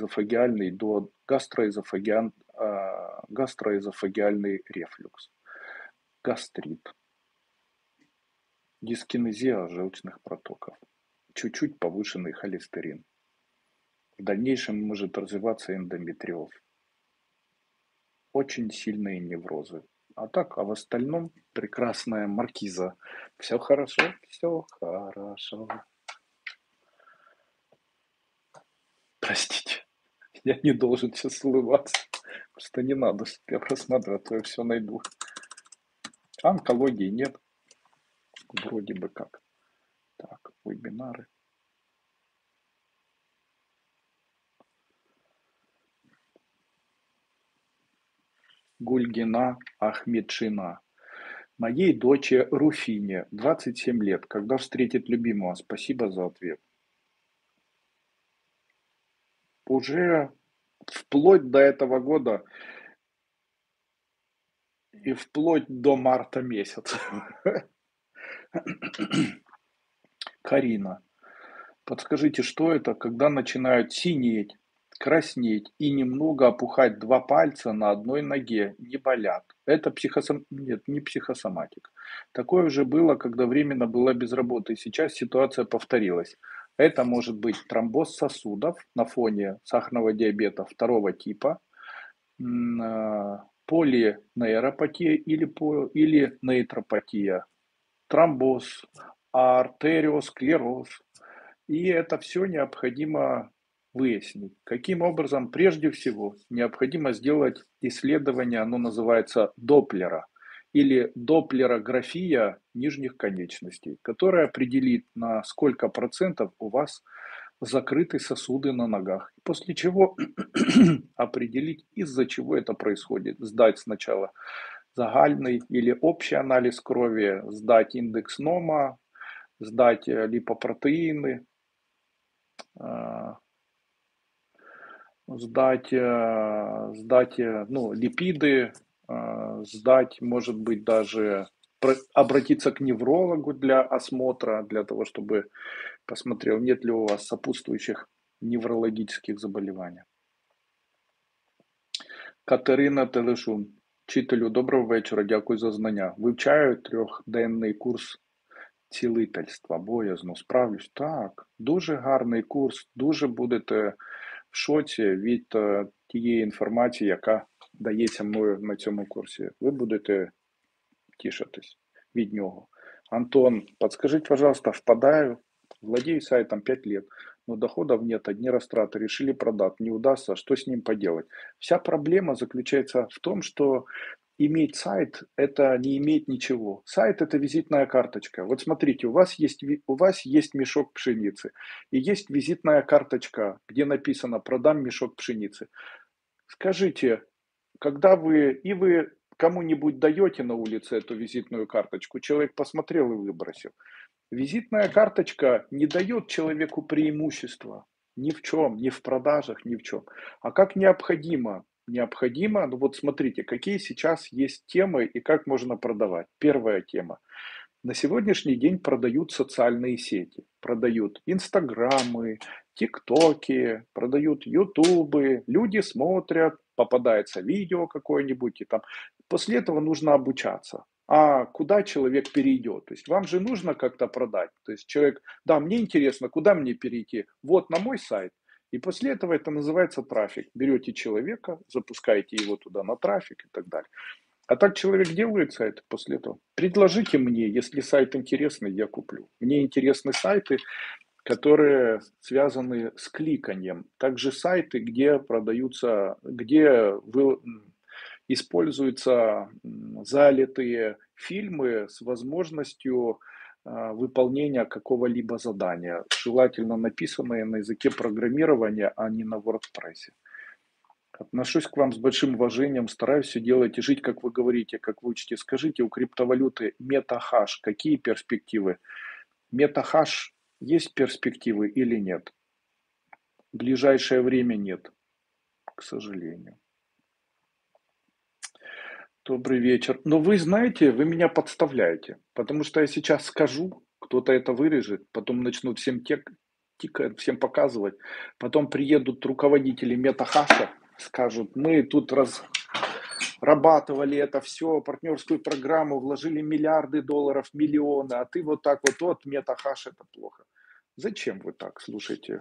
гастроэзофагиальный рефлюкс, гастрит, дискинезия желчных протоков, чуть-чуть повышенный холестерин. В дальнейшем может развиваться эндометриоз. Очень сильные неврозы. А так, а в остальном прекрасная маркиза. Все хорошо, все хорошо. Простите, я не должен сейчас улыбаться. Просто не надо, чтобы я просматривал, а то я все найду. Онкологии нет. Вроде бы как. Так, вебинары. Гульгина Ахмедшина. Моей дочери Руфине 27 лет. Когда встретит любимого? Спасибо за ответ. Уже вплоть до этого года и вплоть до марта месяца. Карина. Подскажите, что это, когда начинают синеть, краснеть и немного опухать два пальца на одной ноге не болят. Это Нет, не психосоматика. Такое уже было, когда временно была без работы. Сейчас ситуация повторилась. Это может быть тромбоз сосудов на фоне сахарного диабета второго типа, полинейропатия или нейтропатия, тромбоз, артериосклероз. И это все необходимо выяснить. Каким образом? Прежде всего, необходимо сделать исследование, оно называется Доплера, или доплерография нижних конечностей, которая определит, на сколько процентов у вас закрыты сосуды на ногах. После чего определить, из-за чего это происходит. Сдать сначала загальный или общий анализ крови, сдать индекс НОМА, сдать липопротеины, ну, липиды, сдать, может быть, даже обратиться к неврологу для осмотра, для того, чтобы посмотрел, нет ли у вас сопутствующих неврологических заболівань. Катерина Телешун. Вчителю, доброго вечора, дякую за знання. Вивчаю трьохденний курс цілительства, боязно, справлюсь. Так, дуже гарний курс, дуже будете в шоці від тієї інформації, яка дається мною на цьому курсі. Ви будете тішитись від нього. Антон, подскажите, пожалуйста, впадаю, владею сайтом 5 лет, но доходов нет, одни растраты, решили продать, не удастся, что с ним поделать? Вся проблема заключается в том, что иметь сайт – это не иметь ничего. Сайт – это визитная карточка. Вот смотрите, у вас есть мешок пшеницы, и есть визитная карточка, где написано «продам мешок пшеницы». Скажите, когда вы кому-нибудь даете на улице эту визитную карточку, человек посмотрел и выбросил. Визитная карточка не дает человеку преимущества ни в чем, ни в продажах, ни в чем. А как необходимо? Необходимо, ну вот смотрите, какие сейчас есть темы и как можно продавать. Первая тема. На сегодняшний день продают социальные сети, продают инстаграмы, тиктоки, продают ютубы, люди смотрят, попадается видео какое-нибудь, и там после этого нужно обучаться. А куда человек перейдет? То есть вам же нужно как-то продать. То есть человек, да, мне интересно, куда мне перейти? Вот на мой сайт. И после этого это называется трафик. Берете человека, запускаете его туда на трафик и так далее. А так человек делает сайт после этого. Предложите мне, если сайт интересный, я куплю. Мне интересны сайты, которые связаны с кликанием. Также сайты, где продаются, используются залитые фильмы с возможностью выполнения какого-либо задания, желательно написанные на языке программирования, а не на WordPress. Отношусь к вам с большим уважением, стараюсь все делать и жить, как вы говорите, как вы учите. Скажите, у криптовалюты MetaHash какие перспективы? MetaHash есть перспективы или нет? В ближайшее время нет, к сожалению. Добрый вечер. Но вы знаете, вы меня подставляете, потому что я сейчас скажу, кто-то это вырежет, потом начнут всем показывать, потом приедут руководители MetaHash, скажут, мы тут разрабатывали это все, партнерскую программу, вложили миллиарды долларов, миллионы, а ты вот так вот MetaHash это плохо. Зачем вы так, слушайте?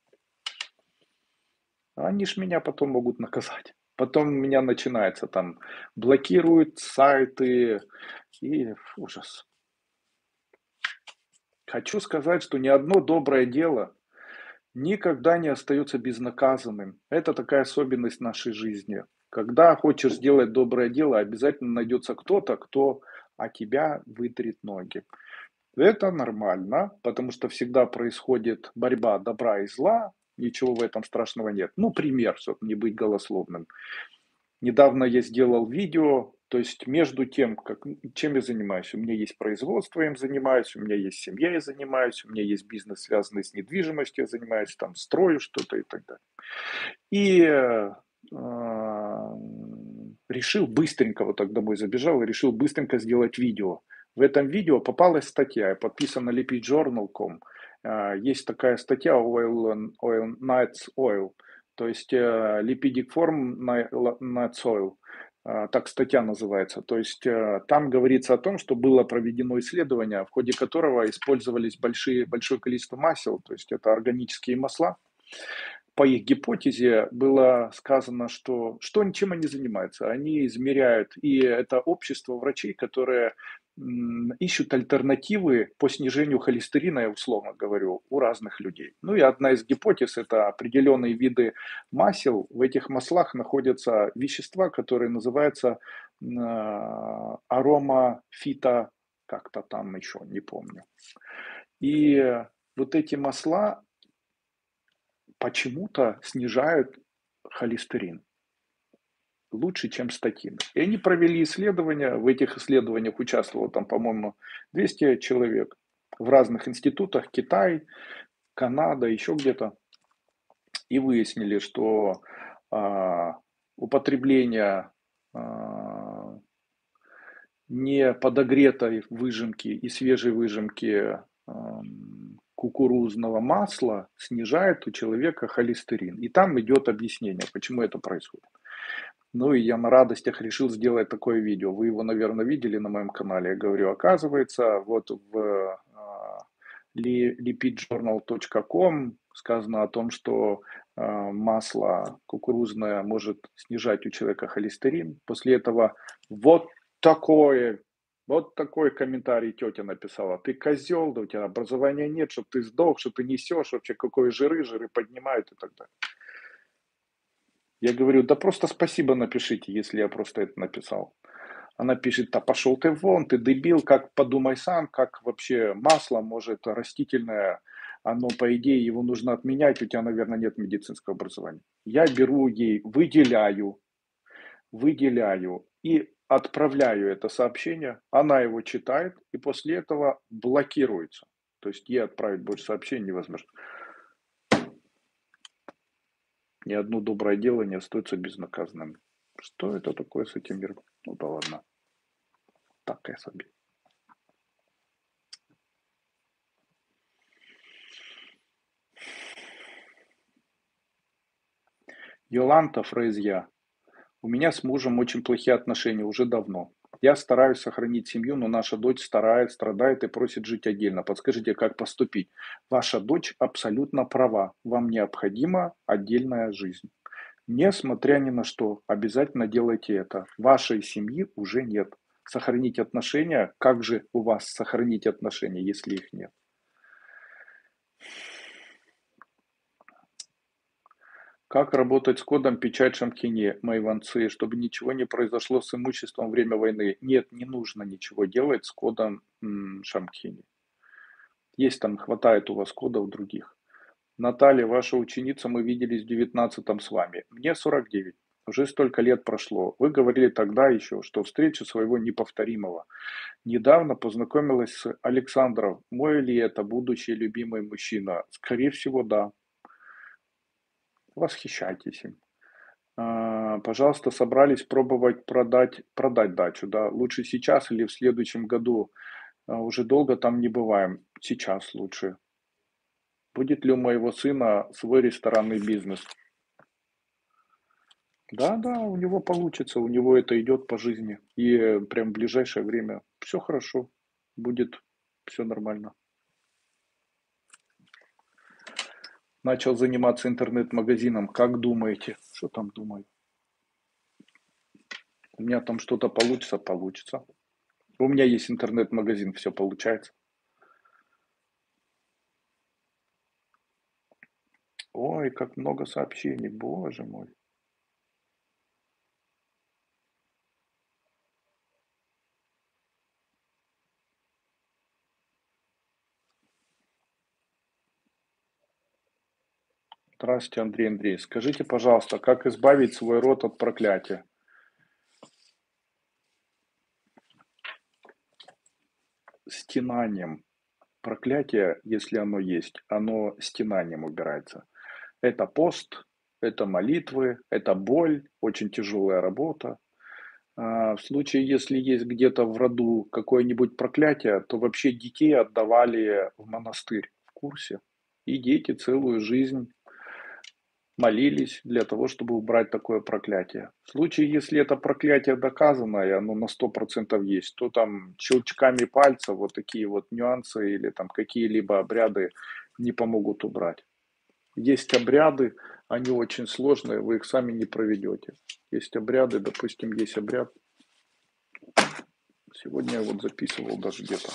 Они ж меня потом могут наказать. Потом у меня начинается там, блокируют сайты и ужас. Хочу сказать, что ни одно доброе дело никогда не остается безнаказанным. Это такая особенность нашей жизни. Когда хочешь сделать доброе дело, обязательно найдется кто-то, кто о тебя вытрет ноги. Это нормально, потому что всегда происходит борьба добра и зла, ничего в этом страшного нет. Ну, пример, чтобы не быть голословным. Недавно я сделал видео, то есть между тем, чем я занимаюсь. У меня есть производство, я им занимаюсь, у меня есть семья, я занимаюсь, у меня есть бизнес, связанный с недвижимостью, я занимаюсь, там, строю что-то и так далее. И решил быстренько, вот так домой забежал, и решил быстренько сделать видео. В этом видео попалась статья, я подписан на lipidjournal.com. Есть такая статья Oil Nights Oil. То есть lipidic form not soil, так статья называется. То есть там говорится о том, что было проведено исследование, в ходе которого использовались большое количество масел, то есть это органические масла. По их гипотезе было сказано, что чем они занимаются. Они измеряют, и это общество врачей, которые ищут альтернативы по снижению холестерина, я условно говорю, у разных людей. Ну и одна из гипотез – это определенные виды масел. В этих маслах находятся вещества, которые называются аромафито, как-то там еще, не помню. И вот эти масла почему-то снижают холестерин лучше, чем статины. И они провели исследования, в этих исследованиях участвовало там, по-моему, 200 человек в разных институтах, Китай, Канада, еще где-то, и выяснили, что употребление не подогретой выжимки и свежей выжимки кукурузного масла снижает у человека холестерин. И там идет объяснение, почему это происходит. Ну и я на радостях решил сделать такое видео. Вы его, наверное, видели на моем канале. Я говорю, оказывается, вот в lipidjournal.com сказано о том, что масло кукурузное может снижать у человека холестерин. После этого такое, вот такой комментарий тетя написала. Ты козел, да у тебя образования нет, чтобы ты сдох, что ты несешь, вообще какое жиры поднимают и так далее. Я говорю, да просто спасибо напишите, если я просто это написал. Она пишет, да пошел ты вон, ты дебил, как подумай сам, как вообще масло может растительное, оно по идее его нужно отменять, у тебя, наверное, нет медицинского образования. Я беру ей, выделяю и отправляю это сообщение, она его читает и после этого блокируется. То есть ей отправить больше сообщений невозможно. Ни одно доброе дело не остается безнаказанным. Что это такое с этим миром? Ну да ладно. Таке собі. Йоланта Фрезья. У меня с мужем очень плохие отношения уже давно. Я стараюсь сохранить семью, но наша дочь страдает и просит жить отдельно. Подскажите, как поступить? Ваша дочь абсолютно права. Вам необходима отдельная жизнь. Несмотря ни на что, обязательно делайте это. Вашей семьи уже нет. Сохранить отношения. Как же у вас сохранить отношения, если их нет? Как работать с кодом печать Шамкини, Майванцы, чтобы ничего не произошло с имуществом во время войны? Нет, не нужно ничего делать с кодом Шамкини. Есть там, хватает у вас кодов других. Наталья, ваша ученица, мы виделись в 19-м с вами. Мне 49. Уже столько лет прошло. Вы говорили тогда еще, что встреча своего неповторимого. Недавно познакомилась с Александром. Мой ли это будущий любимый мужчина? Скорее всего, да. Восхищайтесь им. Пожалуйста, собрались пробовать продать дачу, да? Лучше сейчас или в следующем году? Уже долго там не бываем. Сейчас лучше. Будет ли у моего сына свой ресторанный бизнес? Да, да, у него получится, у него это идет по жизни. И прям в ближайшее время все хорошо, будет все нормально. Начал заниматься интернет-магазином. Как думаете? Что там думаю? У меня там что-то получится, получится. У меня есть интернет-магазин, все получается. Ой, как много сообщений, боже мой. Здравствуйте, Андрей Андрей. Скажите, пожалуйста, как избавить свой род от проклятия? Стенанием. Проклятие, если оно есть, оно стенанием убирается. Это пост, это молитвы, это боль, очень тяжелая работа. В случае, если есть где-то в роду какое-нибудь проклятие, то вообще детей отдавали в монастырь, в курсе. И дети целую жизнь молились для того, чтобы убрать такое проклятие. В случае, если это проклятие доказано, и оно на 100% есть, то там щелчками пальца вот такие вот нюансы или там какие-либо обряды не помогут убрать. Есть обряды, они очень сложные, вы их сами не проведете. Есть обряды, допустим, есть обряд. Сегодня я вот записывал даже где-то.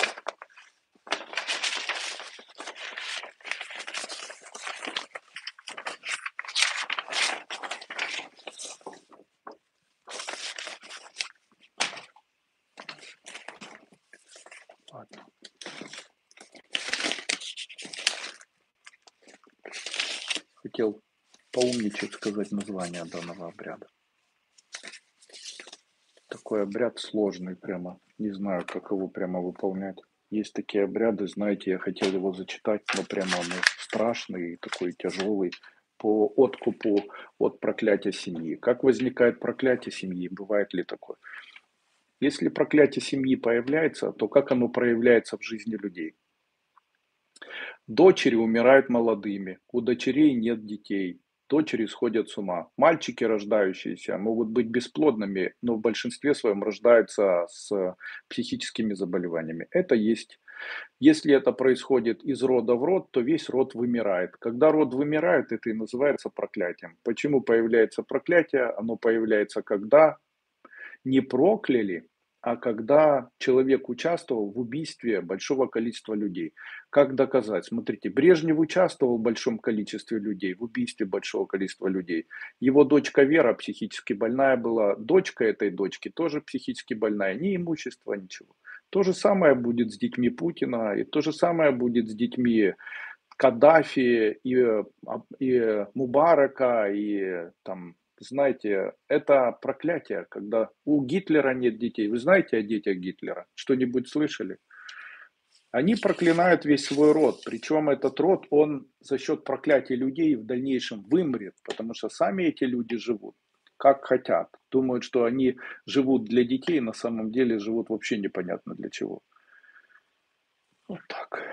Ладно. Хотел поумничать, сказать название данного обряда. Такой обряд сложный прямо. Не знаю, как его прямо выполнять. Есть такие обряды, знаете, я хотел его зачитать, но прямо он страшный и такой тяжелый по откупу от проклятия семьи. Как возникает проклятие семьи? Бывает ли такое? Если проклятие семьи появляется, то как оно проявляется в жизни людей? Дочери умирают молодыми, у дочерей нет детей, дочери сходят с ума. Мальчики, рождающиеся, могут быть бесплодными, но в большинстве своем рождаются с психическими заболеваниями. Это есть. Если это происходит из рода в род, то весь род вымирает. Когда род вымирает, это и называется проклятием. Почему появляется проклятие? Оно появляется, когда не прокляли, а когда человек участвовал в убийстве большого количества людей. Как доказать? Смотрите, Брежнев участвовал в большом количестве людей, в убийстве большого количества людей. Его дочка Вера психически больная была, дочка этой дочки тоже психически больная, ни имущества, ничего. То же самое будет с детьми Путина, и то же самое будет с детьми Каддафи и Мубарака, и там, знаете, это проклятие, когда у Гитлера нет детей. Вы знаете о детях Гитлера? Что-нибудь слышали? Они проклинают весь свой род, причем этот род, он за счет проклятия людей в дальнейшем вымрет, потому что сами эти люди живут как хотят. Думают, что они живут для детей, на самом деле живут вообще непонятно для чего. Вот так.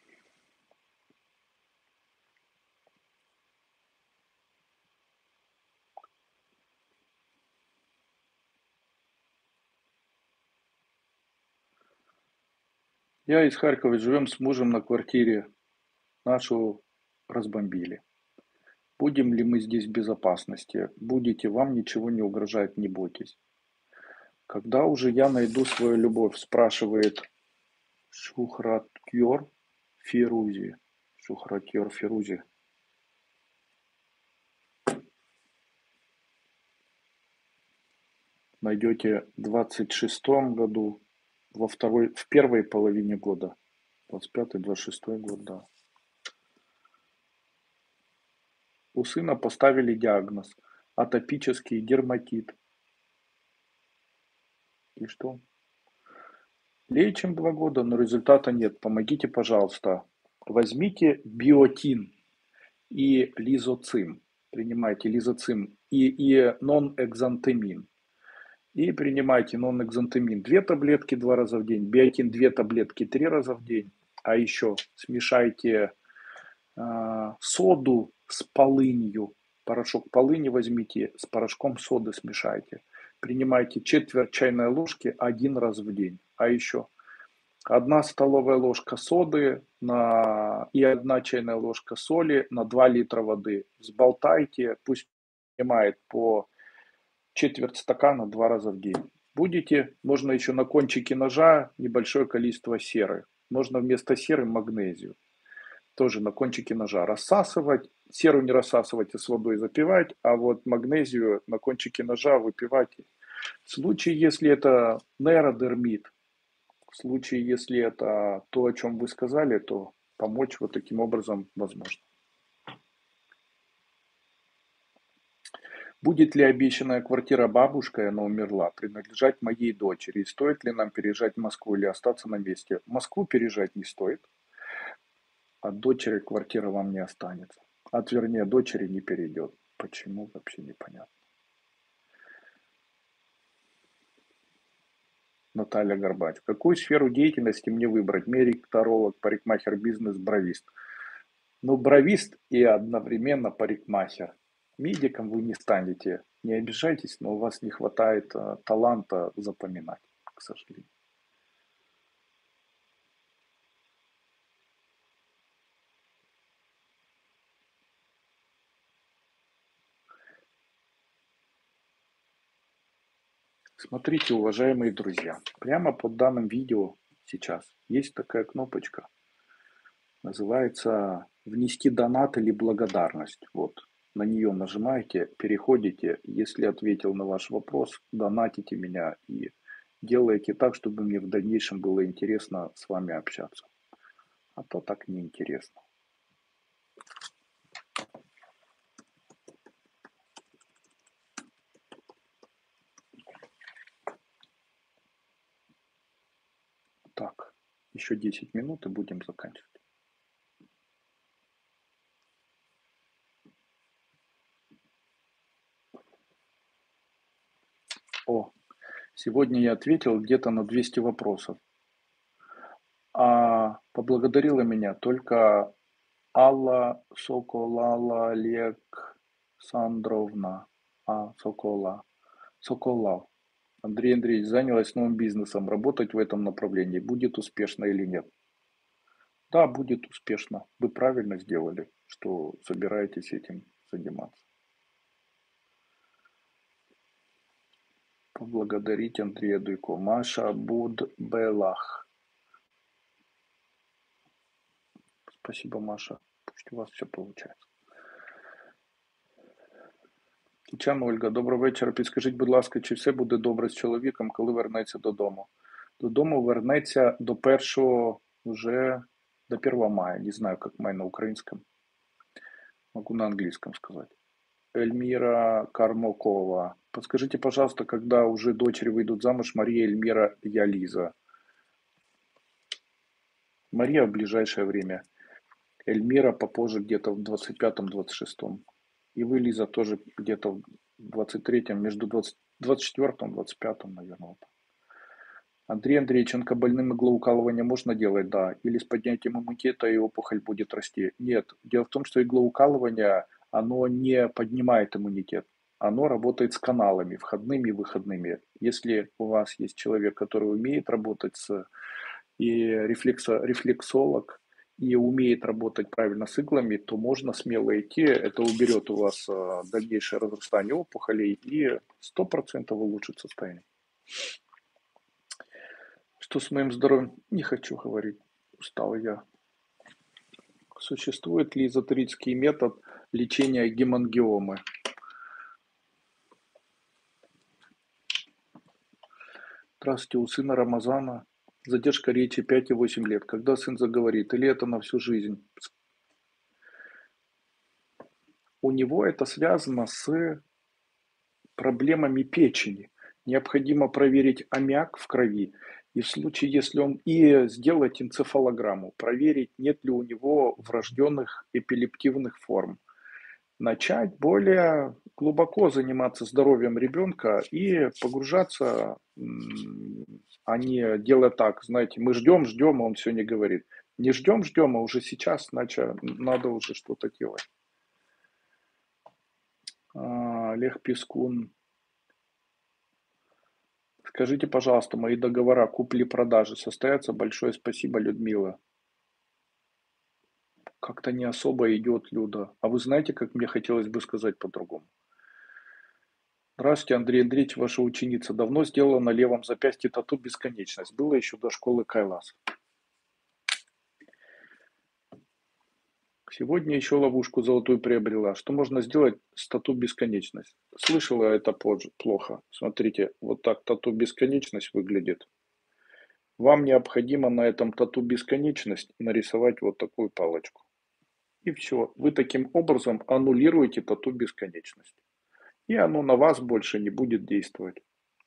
Я из Харькова, живем с мужем на квартире, нашу разбомбили. Будем ли мы здесь в безопасности? Будете, вам ничего не угрожает, не бойтесь. Когда уже я найду свою любовь, спрашивает Шухратьор Фирузи. Шухратьор Фирузи. Найдете в 26-м году, в первой половине года. 25-26 год, да. У сына поставили диагноз атопический дерматит. И что? Лей, чем 2 года, но результата нет. Помогите, пожалуйста. Возьмите биотин и лизоцим. Принимайте лизоцим и нон-экзантемин. И принимайте нон-экзантемин 2 таблетки 2 раза в день, биотин 2 таблетки 3 раза в день. А еще смешайте соду с полынью. Порошок полыни возьмите, с порошком соды смешайте. Принимайте четверть чайной ложки 1 раз в день. А еще 1 столовая ложка соды и 1 чайная ложка соли на 2 литра воды. Взболтайте, пусть принимает по четверть стакана 2 раза в день. Будете, можно еще на кончике ножа небольшое количество серы. Можно вместо серы магнезию. Тоже на кончике ножа рассасывать. Серу не рассасывайте, с водой запивать, а вот магнезию на кончике ножа выпивайте. В случае, если это нейродермит, в случае, если это то, о чем вы сказали, то помочь вот таким образом возможно. Будет ли обещанная квартира бабушкой, она умерла, принадлежать моей дочери? И стоит ли нам переезжать в Москву или остаться на месте? В Москву переезжать не стоит. От дочери квартира вам не останется. Вернее, дочери не перейдет. Почему, вообще непонятно. Наталья Горбач. Какую сферу деятельности мне выбрать? Медик, таролог, парикмахер, бизнес, бровист. Ну, бровист и одновременно парикмахер. Медиком вы не станете. Не обижайтесь, но у вас не хватает таланта запоминать, к сожалению. Смотрите, уважаемые друзья, прямо под данным видео сейчас есть такая кнопочка, называется «Внести донат или благодарность». Вот, на нее нажимаете, переходите, если ответил на ваш вопрос, донатите меня и делаете так, чтобы мне в дальнейшем было интересно с вами общаться. А то так неинтересно. Так, еще 10 минут и будем заканчивать. О, сегодня я ответил где-то на 200 вопросов. А поблагодарила меня только Алла Соколала Александровна. Сокола. Соколав. Андрей Андреевич занялась новым бизнесом. Работать в этом направлении будет успешно или нет? Да, будет успешно. Вы правильно сделали, что собираетесь этим заниматься. Поблагодарить Андрея Дуйко. Маша Будбелах. Спасибо, Маша. Пусть у вас все получается. Тетяна Ольга, доброго вечора. Підскажіть, будь ласка, чи все буде добре з чоловіком, коли вернеться додому? Додому вернеться до першого вже до 1 мая. Не знаю, как май на украинском. Могу на английском сказать. Эльмира Кармакова. Подскажите, пожалуйста, когда уже дочери выйдут замуж, Мария, Эльмира, я Лиза. Мария в ближайшее время. Эльмира попозже, где-то в 25-26. И вы, Лиза, тоже где-то в 23-м, между 24-м и 25-м, наверное. Вот. Андрей Андреевич, онкобольным иглоукалывание можно делать? Да. Или с поднятием иммунитета и опухоль будет расти? Нет. Дело в том, что иглоукалывание, оно не поднимает иммунитет. Оно работает с каналами, входными и выходными. Если у вас есть человек, который умеет работать и рефлексолог, и умеет работать правильно с иглами, то можно смело идти. Это уберет у вас дальнейшее разрастание опухолей и 100% улучшит состояние. Что с моим здоровьем? Не хочу говорить. Устал я. Существует ли эзотерический метод лечения гемангиомы? Здравствуйте, у сына Рамазана задержка речи 5 и 8 лет. Когда сын заговорит? Или это на всю жизнь? У него это связано с проблемами печени. Необходимо проверить аммиак в крови и в случае, если он и сделать энцефалограмму, проверить, нет ли у него врожденных эпилептивных форм. Начать более глубоко заниматься здоровьем ребенка и погружаться, а не делать так, знаете, мы ждем, ждем, а он все не говорит. Не ждем, ждем, а уже сейчас, значит, надо уже что-то делать. Олег Пескун. Скажите, пожалуйста, мои договора купли-продажи состоятся? Большое спасибо, Людмила. Как-то не особо идет, Люда. А вы знаете, как мне хотелось бы сказать по-другому? Здравствуйте, Андрей Андреевич, ваша ученица. Давно сделала на левом запястье тату «Бесконечность». Было еще до школы Кайлас. Сегодня еще ловушку золотую приобрела. Что можно сделать с тату «Бесконечность»? Слышала это плохо. Смотрите, вот так тату «Бесконечность» выглядит. Вам необходимо на этом тату «Бесконечность» нарисовать вот такую палочку. И все. Вы таким образом аннулируете тату «Бесконечность». И оно на вас больше не будет действовать.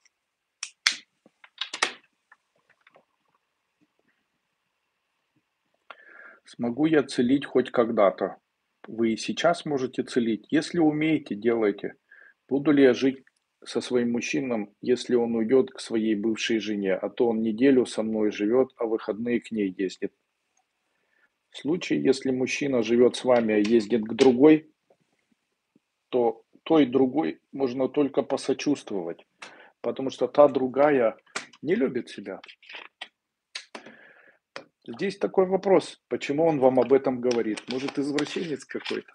Смогу я целить хоть когда-то? Вы и сейчас можете целить. Если умеете, делайте. Буду ли я жить со своим мужчином, если он уйдет к своей бывшей жене, а то он неделю со мной живет, а выходные к ней ездит? В случае, если мужчина живет с вами, а ездит к другой, то той другой можно только посочувствовать, потому что та другая не любит себя. Здесь такой вопрос, почему он вам об этом говорит? Может, извращенец какой-то?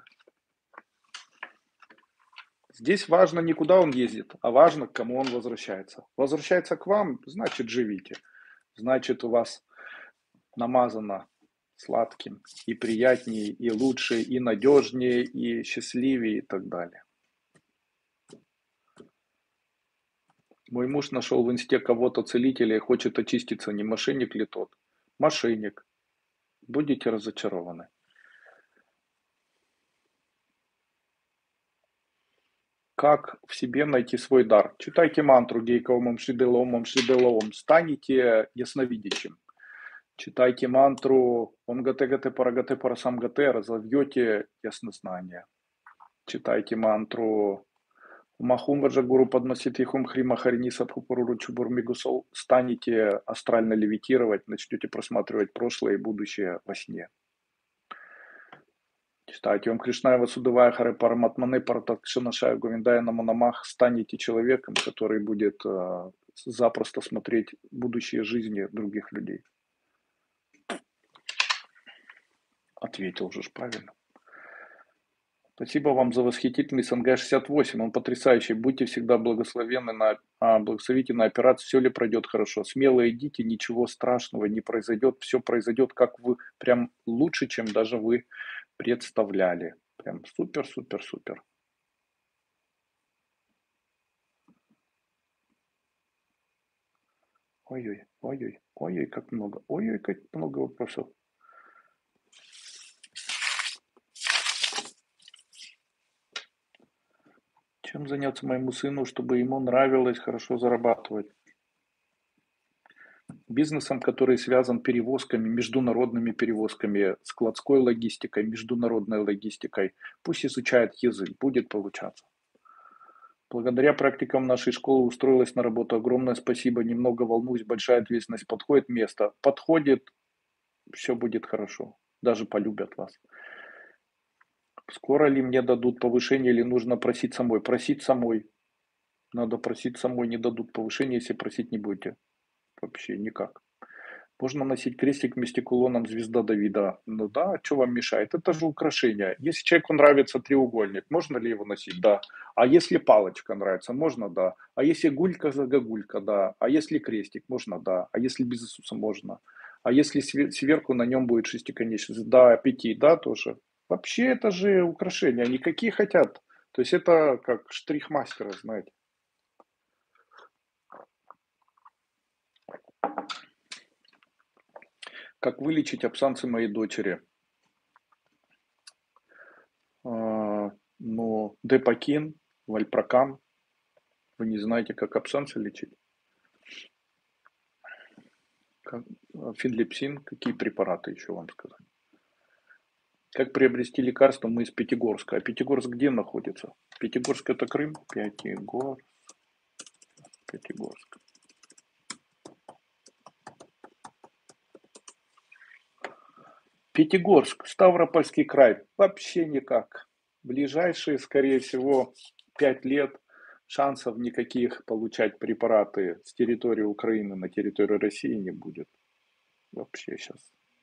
Здесь важно не куда он ездит, а важно, к кому он возвращается. Возвращается к вам, значит, живите. Значит, у вас намазано сладким и приятнее, и лучше, и надежнее, и счастливее, и так далее. Мой муж нашел в инсте кого-то целителя и хочет очиститься. Не мошенник ли тот? Мошенник. Будете разочарованы. Как в себе найти свой дар? Читайте мантру Гейкаомам Шиделомам Шиделом. Станете ясновидящим. Читайте мантру Ом Гате Гате Парагате Парасам Гате. Разовьете яснознание. Читайте мантру Махум Ваджагуру Падмаситихум Хрима Харини Садхупуру Чубур Мигусол. Станете астрально левитировать, начнете просматривать прошлое и будущее во сне. Читайте Ом Кришная Васудевая Харе Параматманы Паратакшинашая Говиндая Наманамах. Станете человеком, который будет запросто смотреть будущее жизни других людей. Ответил же правильно. Спасибо вам за восхитительный СНГ-68. Он потрясающий. Будьте всегда благословенны, благословите на операцию. Все ли пройдет хорошо? Смело идите, ничего страшного не произойдет. Все произойдет, как вы, прям лучше, чем даже вы представляли. Прям супер, супер, супер. Ой-ой, ой-ой, ой-ой, как много. Ой-ой, как много вопросов. Чем заняться моему сыну, чтобы ему нравилось хорошо зарабатывать? Бизнесом, который связан перевозками, международными перевозками, складской логистикой, международной логистикой. Пусть изучает язык, будет получаться. Благодаря практикам нашей школы устроилась на работу. Огромное спасибо. Немного волнуюсь, большая ответственность. Подходит место? Подходит, все будет хорошо. Даже полюбят вас. Скоро ли мне дадут повышение или нужно просить самой? Просить самой. Надо просить самой, не дадут повышения, если просить не будете. Вообще никак. Можно носить крестик вместе кулоном звезда Давида. Ну да, что вам мешает? Это же украшение. Если человеку нравится треугольник, можно ли его носить? Да. А если палочка нравится, можно? Да. А если гулька загогулька? Да. А если крестик? Можно? Да. А если без Иисуса? Можно. А если сверху на нем будет шестиконечность? Да, пяти, да, тоже. Вообще это же украшения, они какие хотят. То есть это как штрих-мастера, знаете. Как вылечить абсанцы моей дочери? Ну, депакин, вальпрокам. Вы не знаете, как абсанцы лечить? Финлепсин, какие препараты еще вам сказать? Как приобрести лекарство? Мы из Пятигорска. А Пятигорск где находится? Пятигорск это Крым? Пятигорск. Пятигорск, Ставропольский край. Вообще никак. Ближайшие, скорее всего, 5 лет шансов никаких получать препараты с территории Украины на территорию России не будет. Вообще сейчас.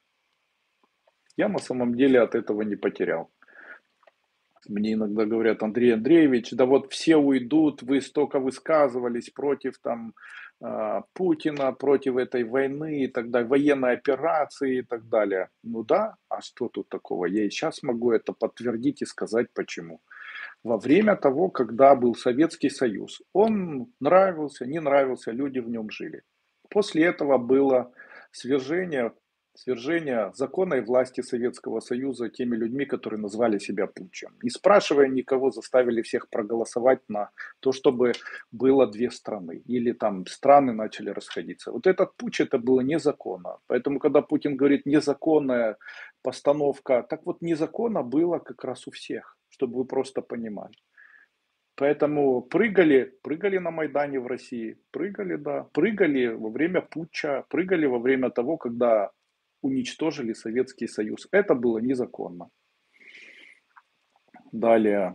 Я на самом деле от этого не потерял. Мне иногда говорят: Андрей Андреевич, да вот все уйдут, вы столько высказывались против там Путина, против этой войны и так далее, военной операции и так далее. Ну да, а что тут такого? Я и сейчас могу это подтвердить и сказать почему. Во время того, когда был Советский Союз, он нравился, не нравился, люди в нем жили. После этого было свержение, свержение законной власти Советского Союза теми людьми, которые назвали себя путчем. Не спрашивая никого, заставили всех проголосовать на то, чтобы было две страны. Или там страны начали расходиться. Вот этот путч, это было незаконно. Поэтому, когда Путин говорит незаконная постановка, так вот незаконно было как раз у всех, чтобы вы просто понимали. Поэтому прыгали на Майдане в России, прыгали, да, прыгали во время путча, прыгали во время того, когда уничтожили Советский Союз. Это было незаконно. Далее,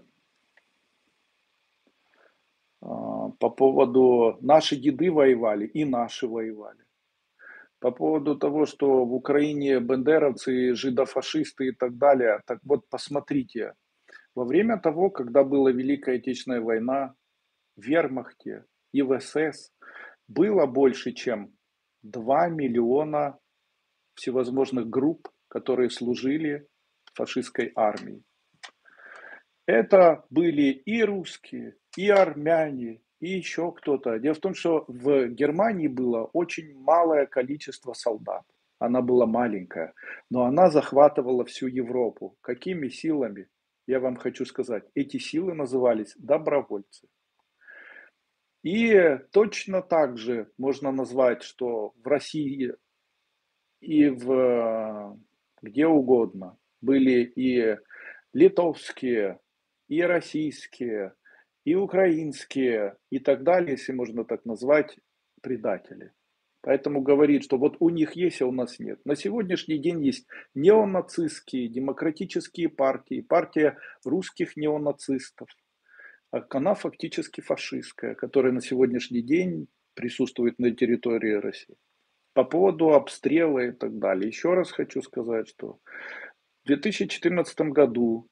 по поводу наши деды воевали и наши воевали. По поводу того, что в Украине бандеровцы, жидофашисты и так далее. Так вот, посмотрите, во время того, когда была Великая Отечественная война, в вермахте и в СС было больше, чем 2 миллиона всевозможных групп, которые служили фашистской армии. Это были и русские, и армяне, и еще кто-то. Дело в том, что в Германии было очень малое количество солдат. Она была маленькая, но она захватывала всю Европу. Какими силами? Я вам хочу сказать, эти силы назывались добровольцы. И точно так же можно назвать, что в России и где угодно были и литовские, и российские, и украинские, и так далее, если можно так назвать, предатели. Поэтому говорит, что вот у них есть, а у нас нет. На сегодняшний день есть неонацистские, демократические партии, партия русских неонацистов. Она фактически фашистская, которая на сегодняшний день присутствует на территории России. По поводу обстрела и так далее. Еще раз хочу сказать, что в 2014 году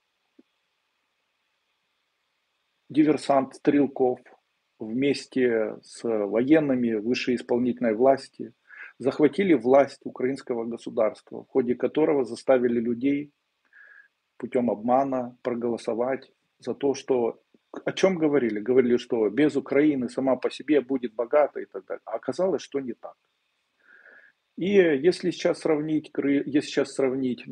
диверсант Стрелков вместе с военными высшей исполнительной власти захватили власть украинского государства, в ходе которого заставили людей путем обмана проголосовать за то, что... О чем говорили? Говорили, что без Украины сама по себе будет богата и так далее. А оказалось, что не так. И если сейчас сравнить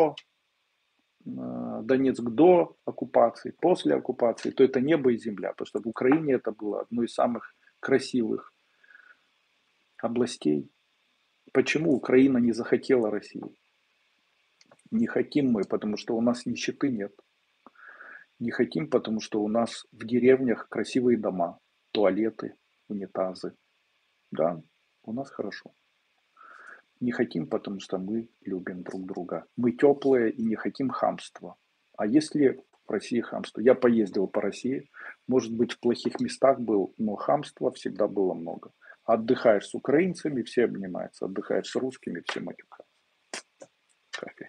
Донецк до оккупации, после оккупации, то это небо и земля, потому что в Украине это было одно из самых красивых областей. Почему Украина не захотела Россию? Не хотим мы, потому что у нас нищеты нет. Не хотим, потому что у нас в деревнях красивые дома, туалеты, унитазы. Да, у нас хорошо. Не хотим, потому что мы любим друг друга. Мы теплые и не хотим хамства. А если в России хамство? Я поездил по России, может быть, в плохих местах был, но хамства всегда было много. Отдыхаешь с украинцами, все обнимаются. Отдыхаешь с русскими, все матюкаются. Кофейня.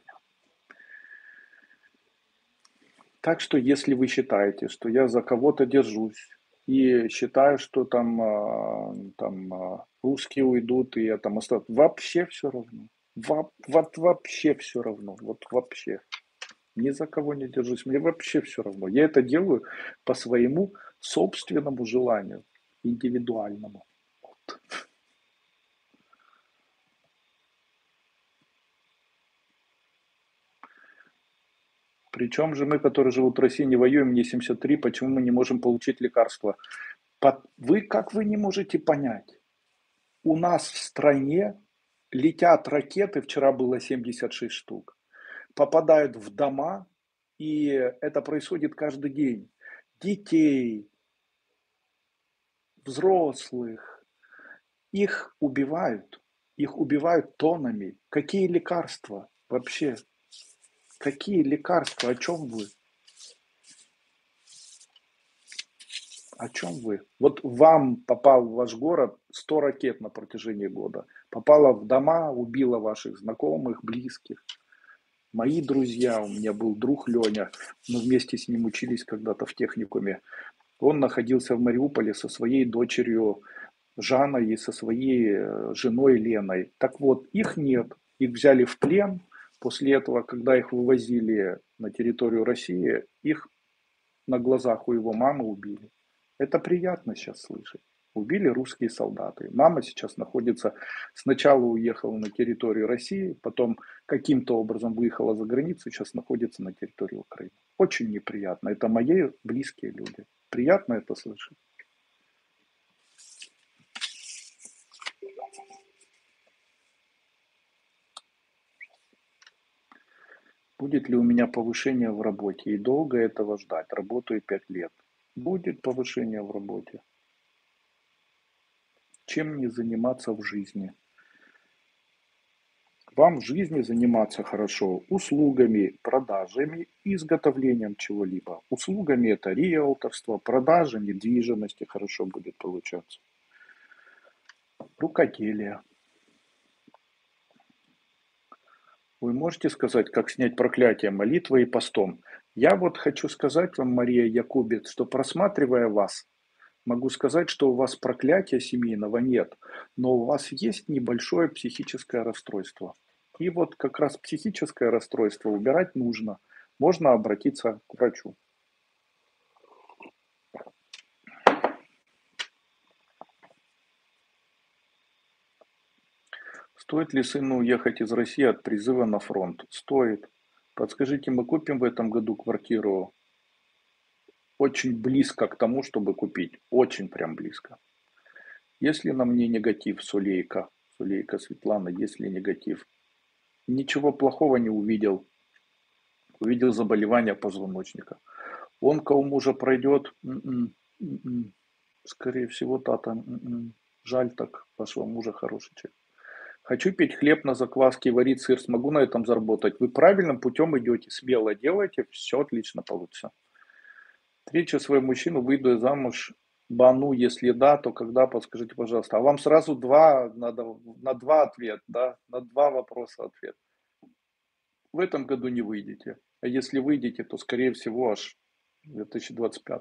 Так что, если вы считаете, что я за кого-то держусь, и считаю, что там русские уйдут, и я там останусь, вообще все равно. Вот вообще все равно. Вот вообще. Ни за кого не держусь. Мне вообще все равно. Я это делаю по своему собственному желанию. Индивидуальному. Вот. Причем же мы, которые живут в России, не воюем, мне 73, почему мы не можем получить лекарства? Как вы не можете понять? У нас в стране летят ракеты, вчера было 76 штук, попадают в дома, и это происходит каждый день. Детей, взрослых, их убивают тоннами. Какие лекарства вообще? Какие лекарства? О чем вы? О чем вы? Вот вам попал в ваш город 100 ракет на протяжении года. Попало в дома, убило ваших знакомых, близких. Мои друзья, у меня был друг Леня, мы вместе с ним учились когда-то в техникуме. Он находился в Мариуполе со своей дочерью Жанной и со своей женой Леной. Так вот, их нет. Их взяли в плен. После этого, когда их вывозили на территорию России, их на глазах у его мамы убили. Это приятно сейчас слышать. Убили русские солдаты. Мама сейчас находится, сначала уехала на территорию России, потом каким-то образом выехала за границу, сейчас находится на территории Украины. Очень неприятно. Это мои близкие люди. Приятно это слышать. Будет ли у меня повышение в работе? И долго этого ждать? Работаю 5 лет. Будет повышение в работе. Чем мне заниматься в жизни? вам в жизни заниматься хорошо услугами, продажами и изготовлением чего-либо. Услугами это риэлторство, продажа недвижимости хорошо будет получаться. Рукоделие. Вы можете сказать, как снять проклятие молитвой и постом? Я вот хочу сказать вам, Мария Якубец, что просматривая вас, могу сказать, что у вас проклятия семейного нет, но у вас есть небольшое психическое расстройство. И вот как раз психическое расстройство убирать нужно. Можно обратиться к врачу. Стоит ли сыну уехать из России от призыва на фронт? Стоит. Подскажите, мы купим в этом году квартиру очень близко к тому, чтобы купить. Очень прям близко. Если на мне негатив, Сулейка Светлана, если негатив. Ничего плохого не увидел. Увидел заболевание позвоночника. Онко у мужа пройдет. Скорее всего, тата. Жаль так, вашего мужа хороший человек. Хочу петь хлеб на закваске и варить сыр. Смогу на этом заработать. Вы правильным путем идете. Смело делайте. Все отлично получится. Встречу свою мужчину, выйду я замуж. Бану, если да, то когда, подскажите, пожалуйста. А вам сразу два, надо на два ответ, да? На два вопроса ответ. В этом году не выйдете. А если выйдете, то, скорее всего, аж в 2025.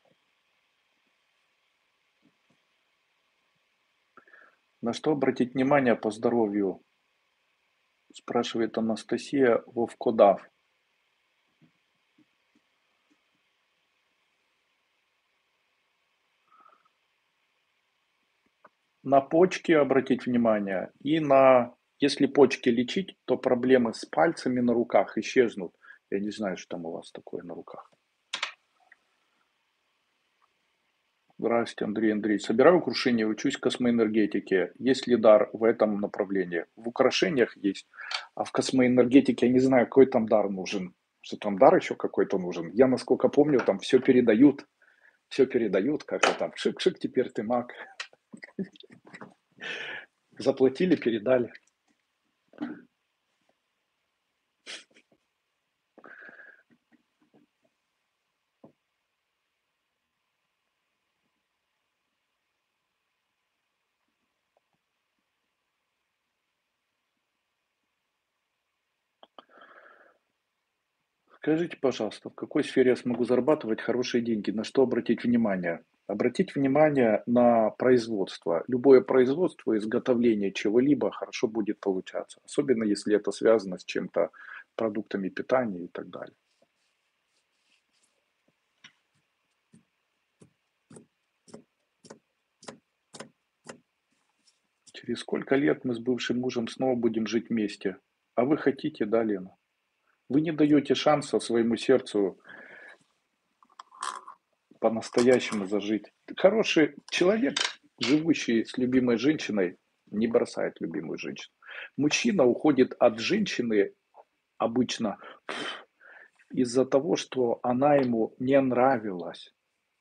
На что обратить внимание по здоровью? Спрашивает Анастасия Вовкодав. На почки обратить внимание и на... Если почки лечить, то проблемы с пальцами на руках исчезнут. Я не знаю, что там у вас такое на руках. Здравствуйте, Андрей Андреевич. Собираю украшения, учусь космоэнергетике. Есть ли дар в этом направлении? В украшениях есть, а в космоэнергетике я не знаю, какой там дар нужен. Что там дар еще какой-то нужен? Я, насколько помню, там все передают, как-то там шик-шик, теперь ты маг. Заплатили, передали. Скажите, пожалуйста, в какой сфере я смогу зарабатывать хорошие деньги? На что обратить внимание? Обратить внимание на производство. Любое производство, изготовление чего-либо хорошо будет получаться. Особенно если это связано с чем-то, продуктами питания и так далее. Через сколько лет мы с бывшим мужем снова будем жить вместе? А вы хотите, да, Лена? Вы не даете шанса своему сердцу по-настоящему зажить. Хороший человек, живущий с любимой женщиной, не бросает любимую женщину. Мужчина уходит от женщины обычно из-за того, что она ему не нравилась.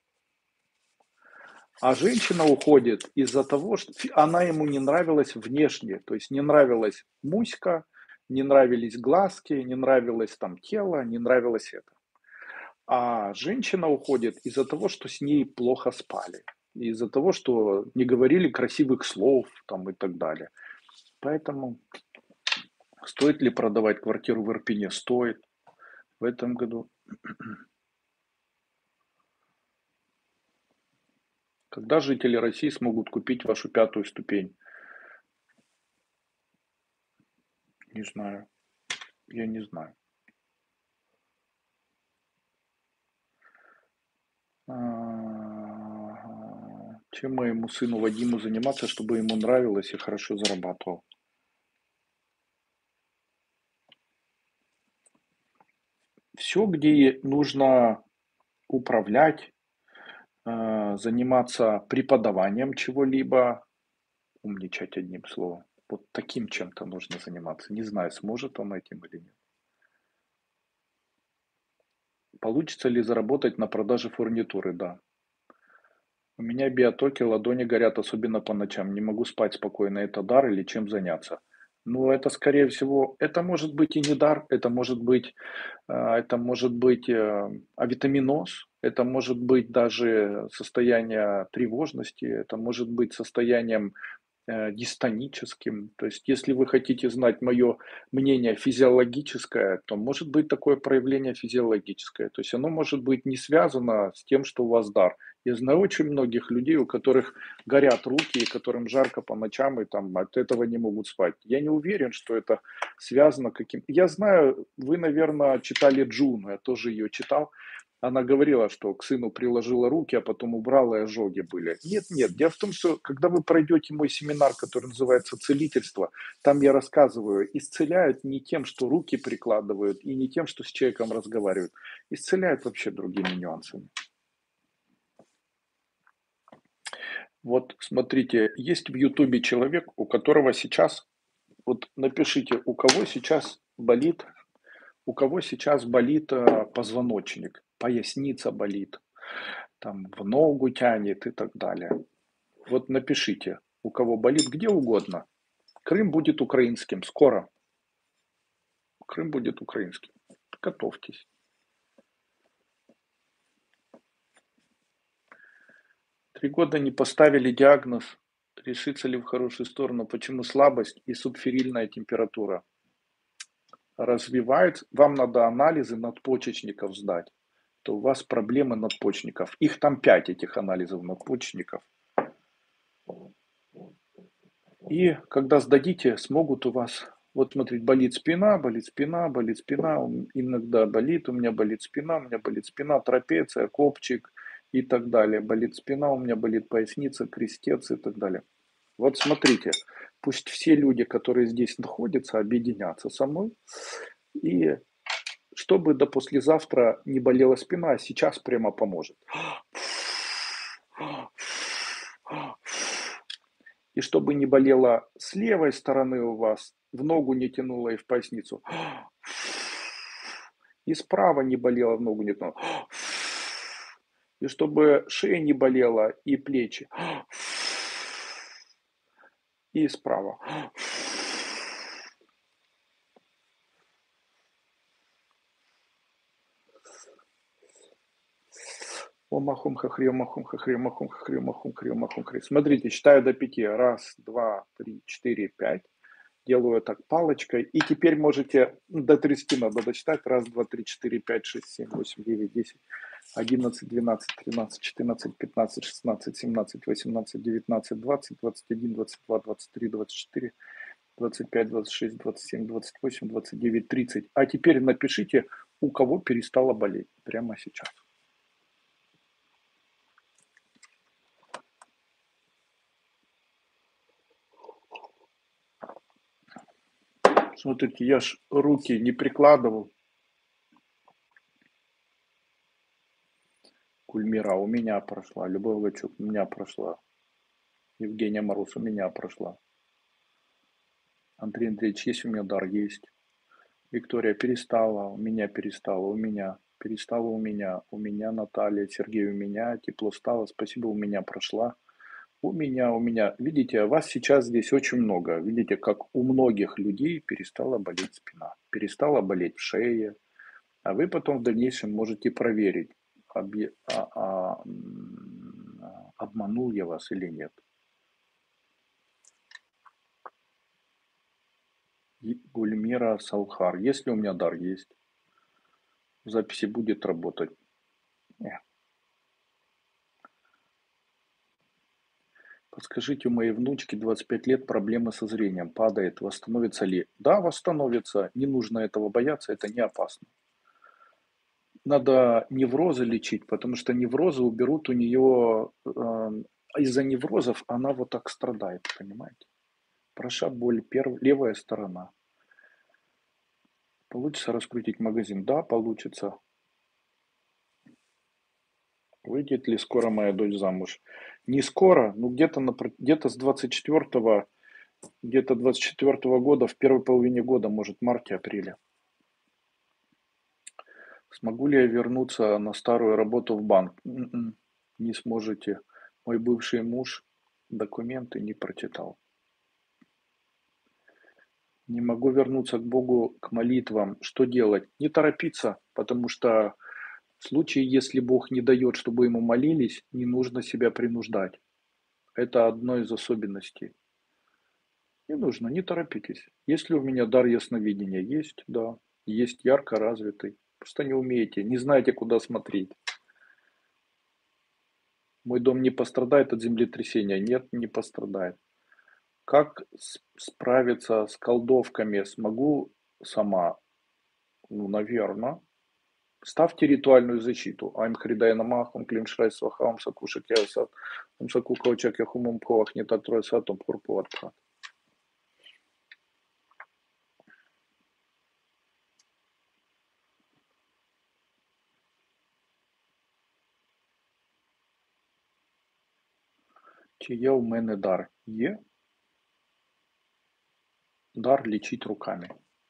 А женщина уходит из-за того, что она ему не нравилась внешне. То есть не нравилась муська, не нравились глазки, не нравилось там тело, не нравилось это. А женщина уходит из-за того, что с ней плохо спали. Из-за того, что не говорили красивых слов там, и так далее. Поэтому стоит ли продавать квартиру в Ирпене? Стоит. В этом году. Когда жители России смогут купить вашу пятую ступень? Не знаю. Я не знаю. Чем моему сыну Вадиму заниматься, чтобы ему нравилось и хорошо зарабатывал? Все, где нужно управлять, заниматься преподаванием чего-либо, умничать одним словом. Вот таким чем-то нужно заниматься. Не знаю, сможет он этим или нет. Получится ли заработать на продаже фурнитуры? Да. У меня биотоки, ладони горят, особенно по ночам. Не могу спать спокойно. Это дар или чем заняться? Ну, это, скорее всего, это может быть и не дар, это может быть авитаминоз, это может быть даже состояние тревожности, это может быть состоянием дистоническим. То есть, если вы хотите знать мое мнение физиологическое, то может быть такое проявление физиологическое. То есть, оно может быть не связано с тем, что у вас дар. Я знаю очень многих людей, у которых горят руки, и которым жарко по ночам, и там от этого не могут спать. Я не уверен, что это связано каким... Я знаю, вы, наверное, читали Джуну, я тоже ее читал. Она говорила, что к сыну приложила руки, а потом убрала, и ожоги были. Нет, нет. Дело в том, что когда вы пройдете мой семинар, который называется «Целительство», там я рассказываю, исцеляют не тем, что руки прикладывают, и не тем, что с человеком разговаривают. Исцеляют вообще другими нюансами. Вот смотрите, есть в Ютубе человек, у которого сейчас, вот напишите, у кого сейчас болит позвоночник, поясница болит, там в ногу тянет и так далее. Вот напишите, у кого болит где угодно. Крым будет украинским скоро. Крым будет украинским. Готовьтесь. 3 года не поставили диагноз. Решится ли в хорошую сторону? Почему слабость и субферильная температура? Развивается. Вам надо анализы надпочечников сдать. То у вас проблемы надпочечников. Их там 5, этих анализов надпочечников. И когда сдадите, смогут у вас, вот смотрите, болит спина, болит спина, болит спина, иногда болит, у меня болит спина, трапеция, копчик и так далее. Болит спина, у меня болит поясница, крестец и так далее. Вот смотрите, пусть все люди, которые здесь находятся, объединятся со мной, и чтобы до послезавтра не болела спина, а сейчас прямо поможет. И чтобы не болело с левой стороны у вас, в ногу не тянуло и в поясницу. И справа не болело, в ногу не тянуло. И чтобы шея не болела и плечи. И справа. Омахум хахри, омахум хахри, омахум хахри, омахум хахри, омахум хахри. Смотрите, считаю до 5. Раз, два, три, четыре, 5. Делаю так палочкой. И теперь можете до 30 надо досчитать. Раз, два, три, четыре, пять, шесть, семь, восемь, девять, 10, 11, 12, 13, 14, 15, 16, 17, 18, 19, 20, 21, 22, 23, 24, 25, 26, 27, 28, 29, 30. А теперь напишите, у кого перестало болеть прямо сейчас. Смотрите, я ж руки не прикладывал. Гульмира у меня прошла. Любовь Гачук у меня прошла. Евгения Мороз у меня прошла. Андрей Андреевич, есть у меня дар? Есть. Виктория перестала, у меня перестала, у меня перестала, у меня Наталья, Сергей, у меня тепло стало, спасибо, у меня прошла. У меня. Видите, вас сейчас здесь очень много. Видите, как у многих людей перестала болеть спина, перестала болеть шея. А вы потом в дальнейшем можете проверить, обманул я вас или нет. Гульмира Салхар. Есть ли у меня дар? Есть. В записи будет работать. Подскажите, у моей внучки 25 лет, проблемы со зрением, падает, восстановится ли? Да, восстановится, не нужно этого бояться, это не опасно. Надо неврозы лечить, потому что неврозы уберут у нее, из-за неврозов она вот так страдает, понимаете? Проша боль, левая сторона. Получится раскрутить магазин? Да, получится. Выйдет ли скоро моя дочь замуж? Не скоро, но где-то с 24 где-то 24 года, в первой половине года, может, в марте-апреле. Смогу ли я вернуться на старую работу в банк? Не сможете. Мой бывший муж документы не прочитал. Не могу вернуться к Богу, к молитвам. Что делать? Не торопиться, потому что в случае, если Бог не дает, чтобы ему молились, не нужно себя принуждать. Это одно из особенностей. Не нужно, не торопитесь. Если у меня дар ясновидения есть, да, есть ярко развитый. Просто не умеете, не знаете, куда смотреть. Мой дом не пострадает от землетрясения? Нет, не пострадает. Как справиться с колдовками? Смогу сама? Ну, наверное. Ставьте ритуальную защиту. Айм Хридай Намах, Ом Клим Шрай Сваха, Ом Саку Шакьясат, Ом Саку Каучак Яхумум Ковах, не Татрой Сат, Ом Пурпуатпхат. Чи є у мене дар? Є дар лечить руками.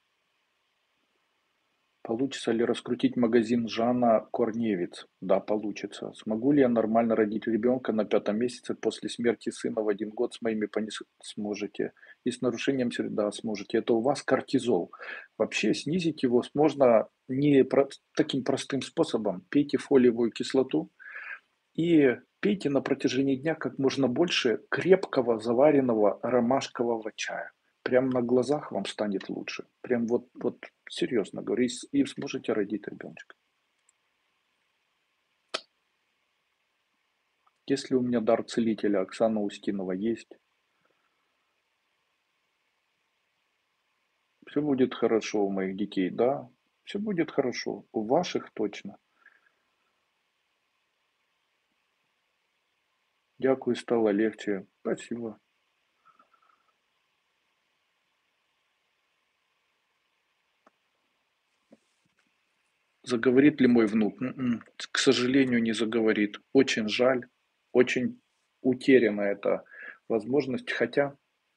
Получится ли раскрутить магазин Жана Корневиц? Да, получится. Смогу ли я нормально родить ребенка на 5-м месяце после смерти сына в 1 год с моими сможете? И с нарушением да, сможете. Это у вас кортизол. Вообще снизить его можно не таким простым способом. Пейте фолиевую кислоту и пейте на протяжении дня как можно больше крепкого заваренного ромашкового чая. Прям на глазах вам станет лучше. Прям вот серьезно говорю, и сможете родить ребеночка. Если у меня дар целителя, Оксана Устинова есть, все будет хорошо у моих детей, да, все будет хорошо. У ваших точно. Дякую, стало легче. Спасибо. Заговорит ли мой внук? К сожалению, не заговорит. Очень жаль. Очень утеряна эта возможность. Хотя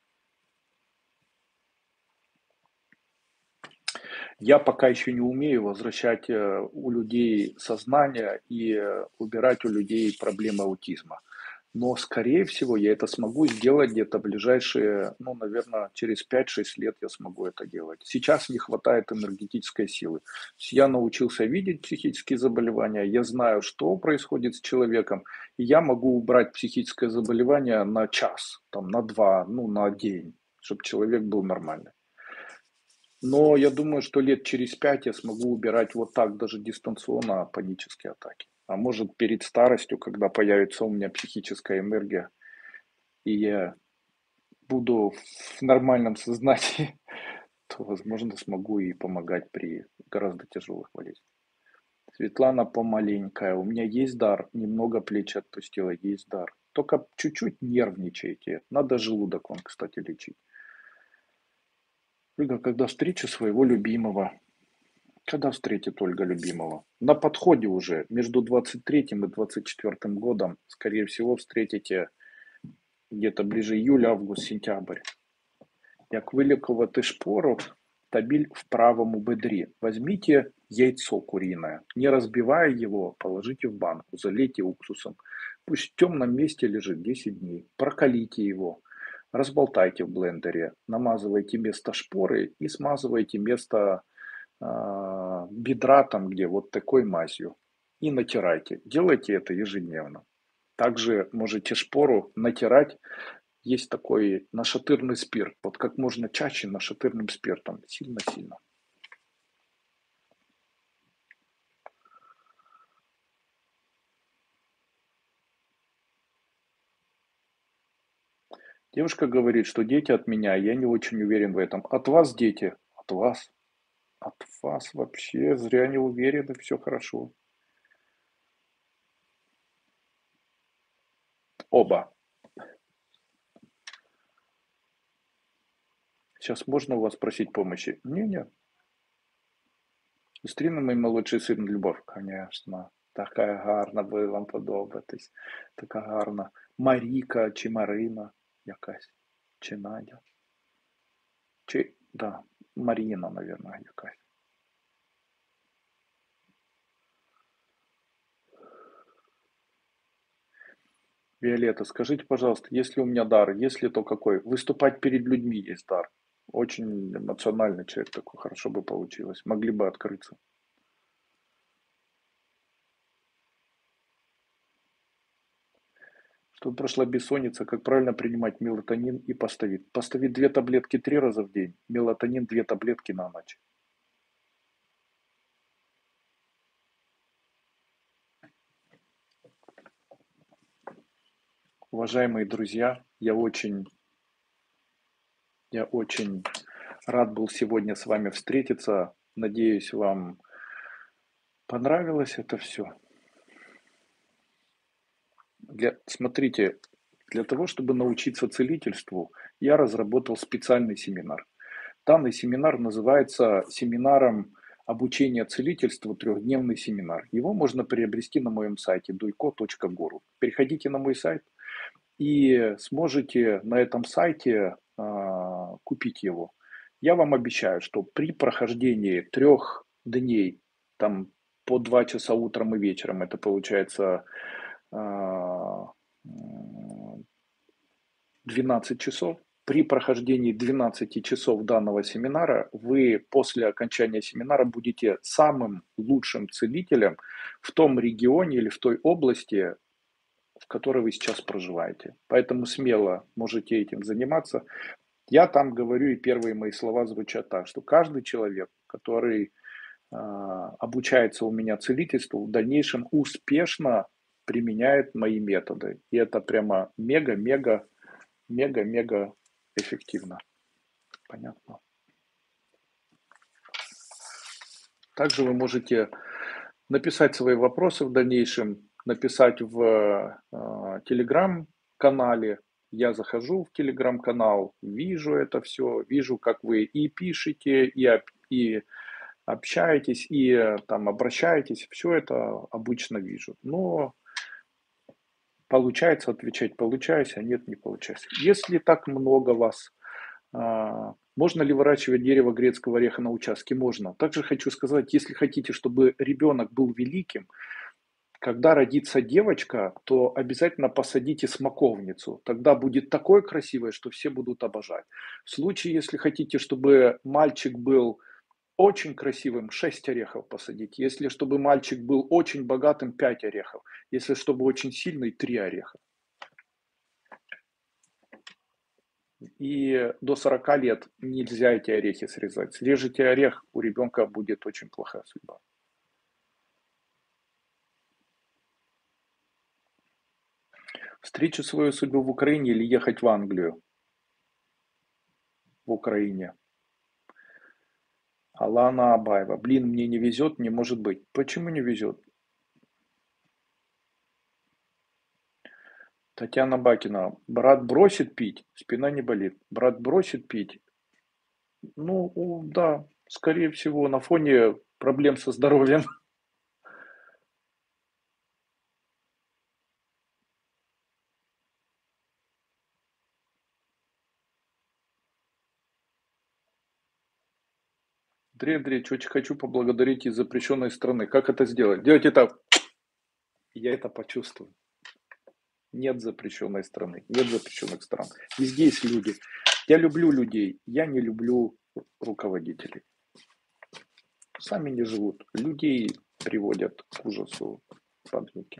я пока еще не умею возвращать у людей сознание и убирать у людей проблемы аутизма. Но, скорее всего, я это смогу сделать где-то ближайшие, ну, наверное, через 5-6 лет я смогу это делать. Сейчас не хватает энергетической силы. Я научился видеть психические заболевания, я знаю, что происходит с человеком, и я могу убрать психическое заболевание на час, там, на 2, ну, на день, чтобы человек был нормальный. Но я думаю, что лет через 5 я смогу убирать вот так даже дистанционно панические атаки. А может перед старостью, когда появится у меня психическая энергия, и я буду в нормальном сознании, то, возможно, смогу и помогать при гораздо тяжелых болезнях. Светлана помаленькая. У меня есть дар, немного плечи отпустила, есть дар. Только чуть-чуть нервничаете. Надо желудок вам, кстати, лечить. Ольга, когда встречу своего любимого? Когда встретит Ольга любимого? На подходе уже. Между 23-м и 24-м годом, скорее всего, встретите где-то ближе июль, август, сентябрь. Як вилікувати шпору та біль в правому бедре? Возьмите яйцо куриное, не разбивая его, положите в банку, залейте уксусом. Пусть в темном месте лежит 10 дней. Прокалите его, разболтайте в блендере, намазывайте место шпоры и смазывайте место бедра там где вот такой мазью и натирайте. Делайте это ежедневно. Также можете шпору натирать. Есть такой нашатырный спирт. Вот как можно чаще нашатырным спиртом. Сильно-сильно. Девушка говорит, что дети от меня, я не очень уверен в этом. От вас дети? От вас? От вас вообще зря не уверены, все хорошо. Оба. Сейчас можно у вас просить помощи? Не-не. Зустріне мій молодший син Любов. Конечно. Така гарна, ви вам подобатись. Така гарна. Маріка чи Марина якась. Чи Надя. Чи, да, Марина, наверное, якась. Виолетта, скажите, пожалуйста, если у меня дар, если то какой? Выступать перед людьми есть дар. очень эмоциональный человек такой, хорошо бы получилось. Могли бы открыться. Чтобы прошла бессонница, как правильно принимать мелатонин и поставит. Поставит 2 таблетки 3 раза в день, мелатонин 2 таблетки на ночь. Уважаемые друзья, я очень рад был сегодня с вами встретиться. Надеюсь, вам понравилось это все. Смотрите, для того, чтобы научиться целительству, я разработал специальный семинар. Данный семинар называется семинаром обучения целительству трехдневный семинар. Его можно приобрести на моем сайте duyko.guru. Переходите на мой сайт и сможете на этом сайте купить его. Я вам обещаю, что при прохождении 3 дней, там по 2 часа утром и вечером, это получается 12 часов, при прохождении 12 часов данного семинара вы после окончания семинара будете самым лучшим целителем в том регионе или в той области, в которой вы сейчас проживаете. Поэтому смело можете этим заниматься. Я там говорю, и первые мои слова звучат так, что каждый человек, который обучается у меня целительству, в дальнейшем успешно применяет мои методы. И это прямо мега-мега эффективно. Понятно. Также вы можете написать свои вопросы в дальнейшем, написать в телеграм-канале. Я захожу в телеграм-канал, вижу это все, вижу, как вы и пишете, и общаетесь, и там обращаетесь. Все это обычно вижу. Но получается отвечать, получаюсь, а нет, не получается. Если так много вас, можно ли выращивать дерево грецкого ореха на участке? Можно. Также хочу сказать, если хотите, чтобы ребенок был великим, когда родится девочка, то обязательно посадите смоковницу. Тогда будет такое красивое, что все будут обожать. В случае, если хотите, чтобы мальчик был очень красивым, 6 орехов посадите. Если чтобы мальчик был очень богатым, 5 орехов. Если чтобы очень сильный, 3 ореха. И до 40 лет нельзя эти орехи срезать. Срежете орех, у ребенка будет очень плохая судьба. Встречу свою судьбу в Украине или ехать в Англию? В Украине. Алана Абаева. Блин, мне не везет, не может быть. Почему не везет? Татьяна Бакина. Брат бросит пить, спина не болит. Брат бросит пить. Ну, да, скорее всего, на фоне проблем со здоровьем. Андрей Андреевич, очень хочу поблагодарить из запрещенной страны. Как это сделать? Делайте так. Я это почувствую. Нет запрещенной страны, нет запрещенных стран. Везде есть люди. Я люблю людей, я не люблю руководителей. Сами не живут. Людей приводят к ужасу подвиги.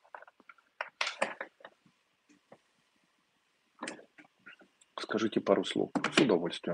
Скажите пару слов. С удовольствием.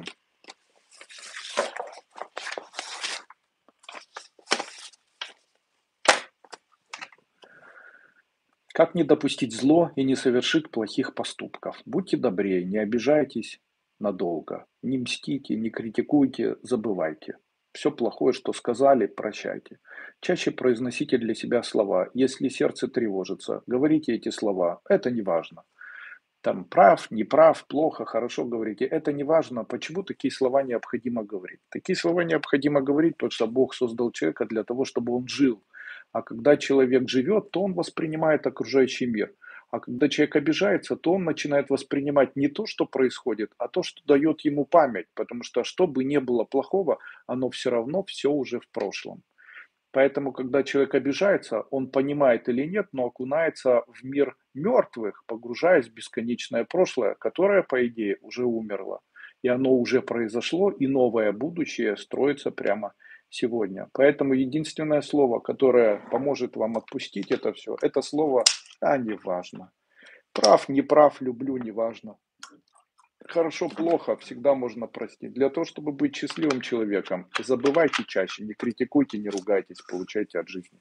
Как не допустить зло и не совершить плохих поступков? Будьте добрее, не обижайтесь надолго. Не мстите, не критикуйте, забывайте. Все плохое, что сказали, прощайте. Чаще произносите для себя слова. Если сердце тревожится, говорите эти слова. Это не важно. Там прав, не прав, плохо, хорошо говорите. Это не важно. Почему такие слова необходимо говорить? Такие слова необходимо говорить, потому что Бог создал человека для того, чтобы он жил. А когда человек живет, то он воспринимает окружающий мир. А когда человек обижается, то он начинает воспринимать не то, что происходит, а то, что дает ему память. Потому что что бы ни было плохого, оно все равно все уже в прошлом. Поэтому, когда человек обижается, он понимает или нет, но окунается в мир мертвых, погружаясь в бесконечное прошлое, которое, по идее, уже умерло. И оно уже произошло, и новое будущее строится прямо сегодня. Поэтому единственное слово, которое поможет вам отпустить это все, это слово «а, неважно». Прав, не прав, люблю, неважно. Хорошо, плохо, всегда можно простить. Для того, чтобы быть счастливым человеком, забывайте чаще, не критикуйте, не ругайтесь, получайте от жизни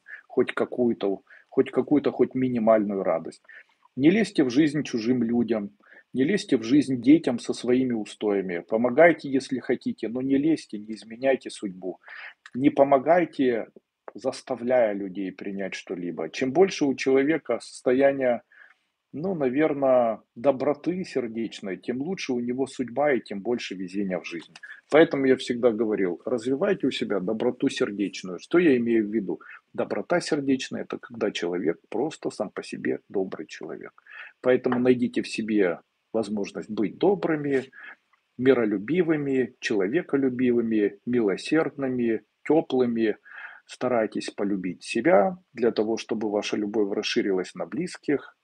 хоть минимальную радость. Не лезьте в жизнь чужим людям, не лезьте в жизнь детям со своими устоями. Помогайте, если хотите, но не лезьте, не изменяйте судьбу. Не помогайте, заставляя людей принять что-либо. Чем больше у человека состояние, ну, наверное, доброты сердечной, тем лучше у него судьба и тем больше везения в жизни. Поэтому я всегда говорил, развивайте у себя доброту сердечную. Что я имею в виду? Доброта сердечная – это когда человек просто сам по себе добрый человек. Поэтому найдите в себе возможность быть добрыми, миролюбивыми, человеколюбивыми, милосердными, теплыми. Старайтесь полюбить себя для того, чтобы ваша любовь расширилась на близких.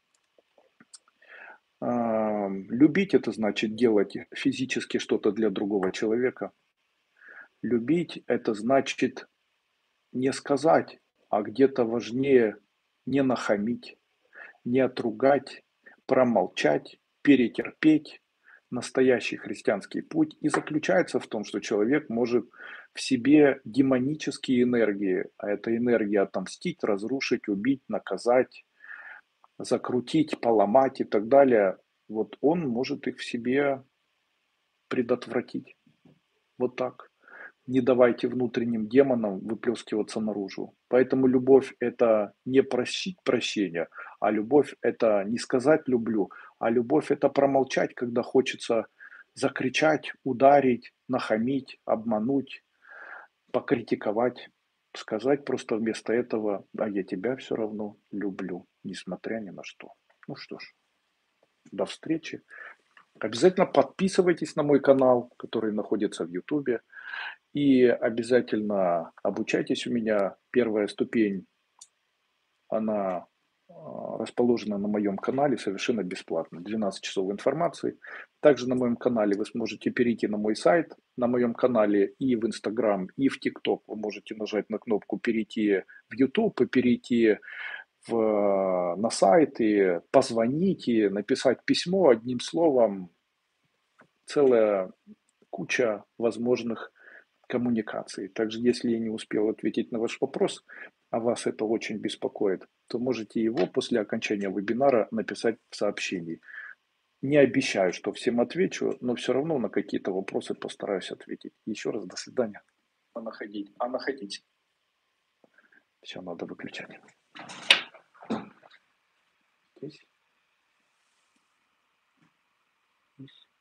Любить – это значит делать физически что-то для другого человека. Любить – это значит не сказать, а где-то важнее не нахамить, не отругать, промолчать, перетерпеть. Настоящий христианский путь и заключается в том, что человек может в себе демонические энергии, а это энергия отомстить, разрушить, убить, наказать, закрутить, поломать и так далее, вот он может их в себе предотвратить. Вот так. Не давайте внутренним демонам выплескиваться наружу. Поэтому любовь – это не просить прощения, а любовь – это не сказать «люблю», а любовь – это промолчать, когда хочется закричать, ударить, нахамить, обмануть, покритиковать. Сказать просто вместо этого «а я тебя все равно люблю, несмотря ни на что». Ну что ж, до встречи. Обязательно подписывайтесь на мой канал, который находится в Ютубе. И обязательно обучайтесь у меня. Первая ступень, она расположена на моем канале совершенно бесплатно. 12 часов информации. Также на моем канале вы сможете перейти на мой сайт. На моем канале и в Инстаграм, и в ТикТок вы можете нажать на кнопку «Перейти в Ютуб» и перейти на сайт, и позвонить, и написать письмо. Одним словом, целая куча возможных коммуникаций. Также, если я не успел ответить на ваш вопрос, а вас это очень беспокоит, то можете его после окончания вебинара написать в сообщении. Не обещаю, что всем отвечу, но все равно на какие-то вопросы постараюсь ответить. Еще раз до свидания. Находить. Все, надо выключать. Здесь. Здесь.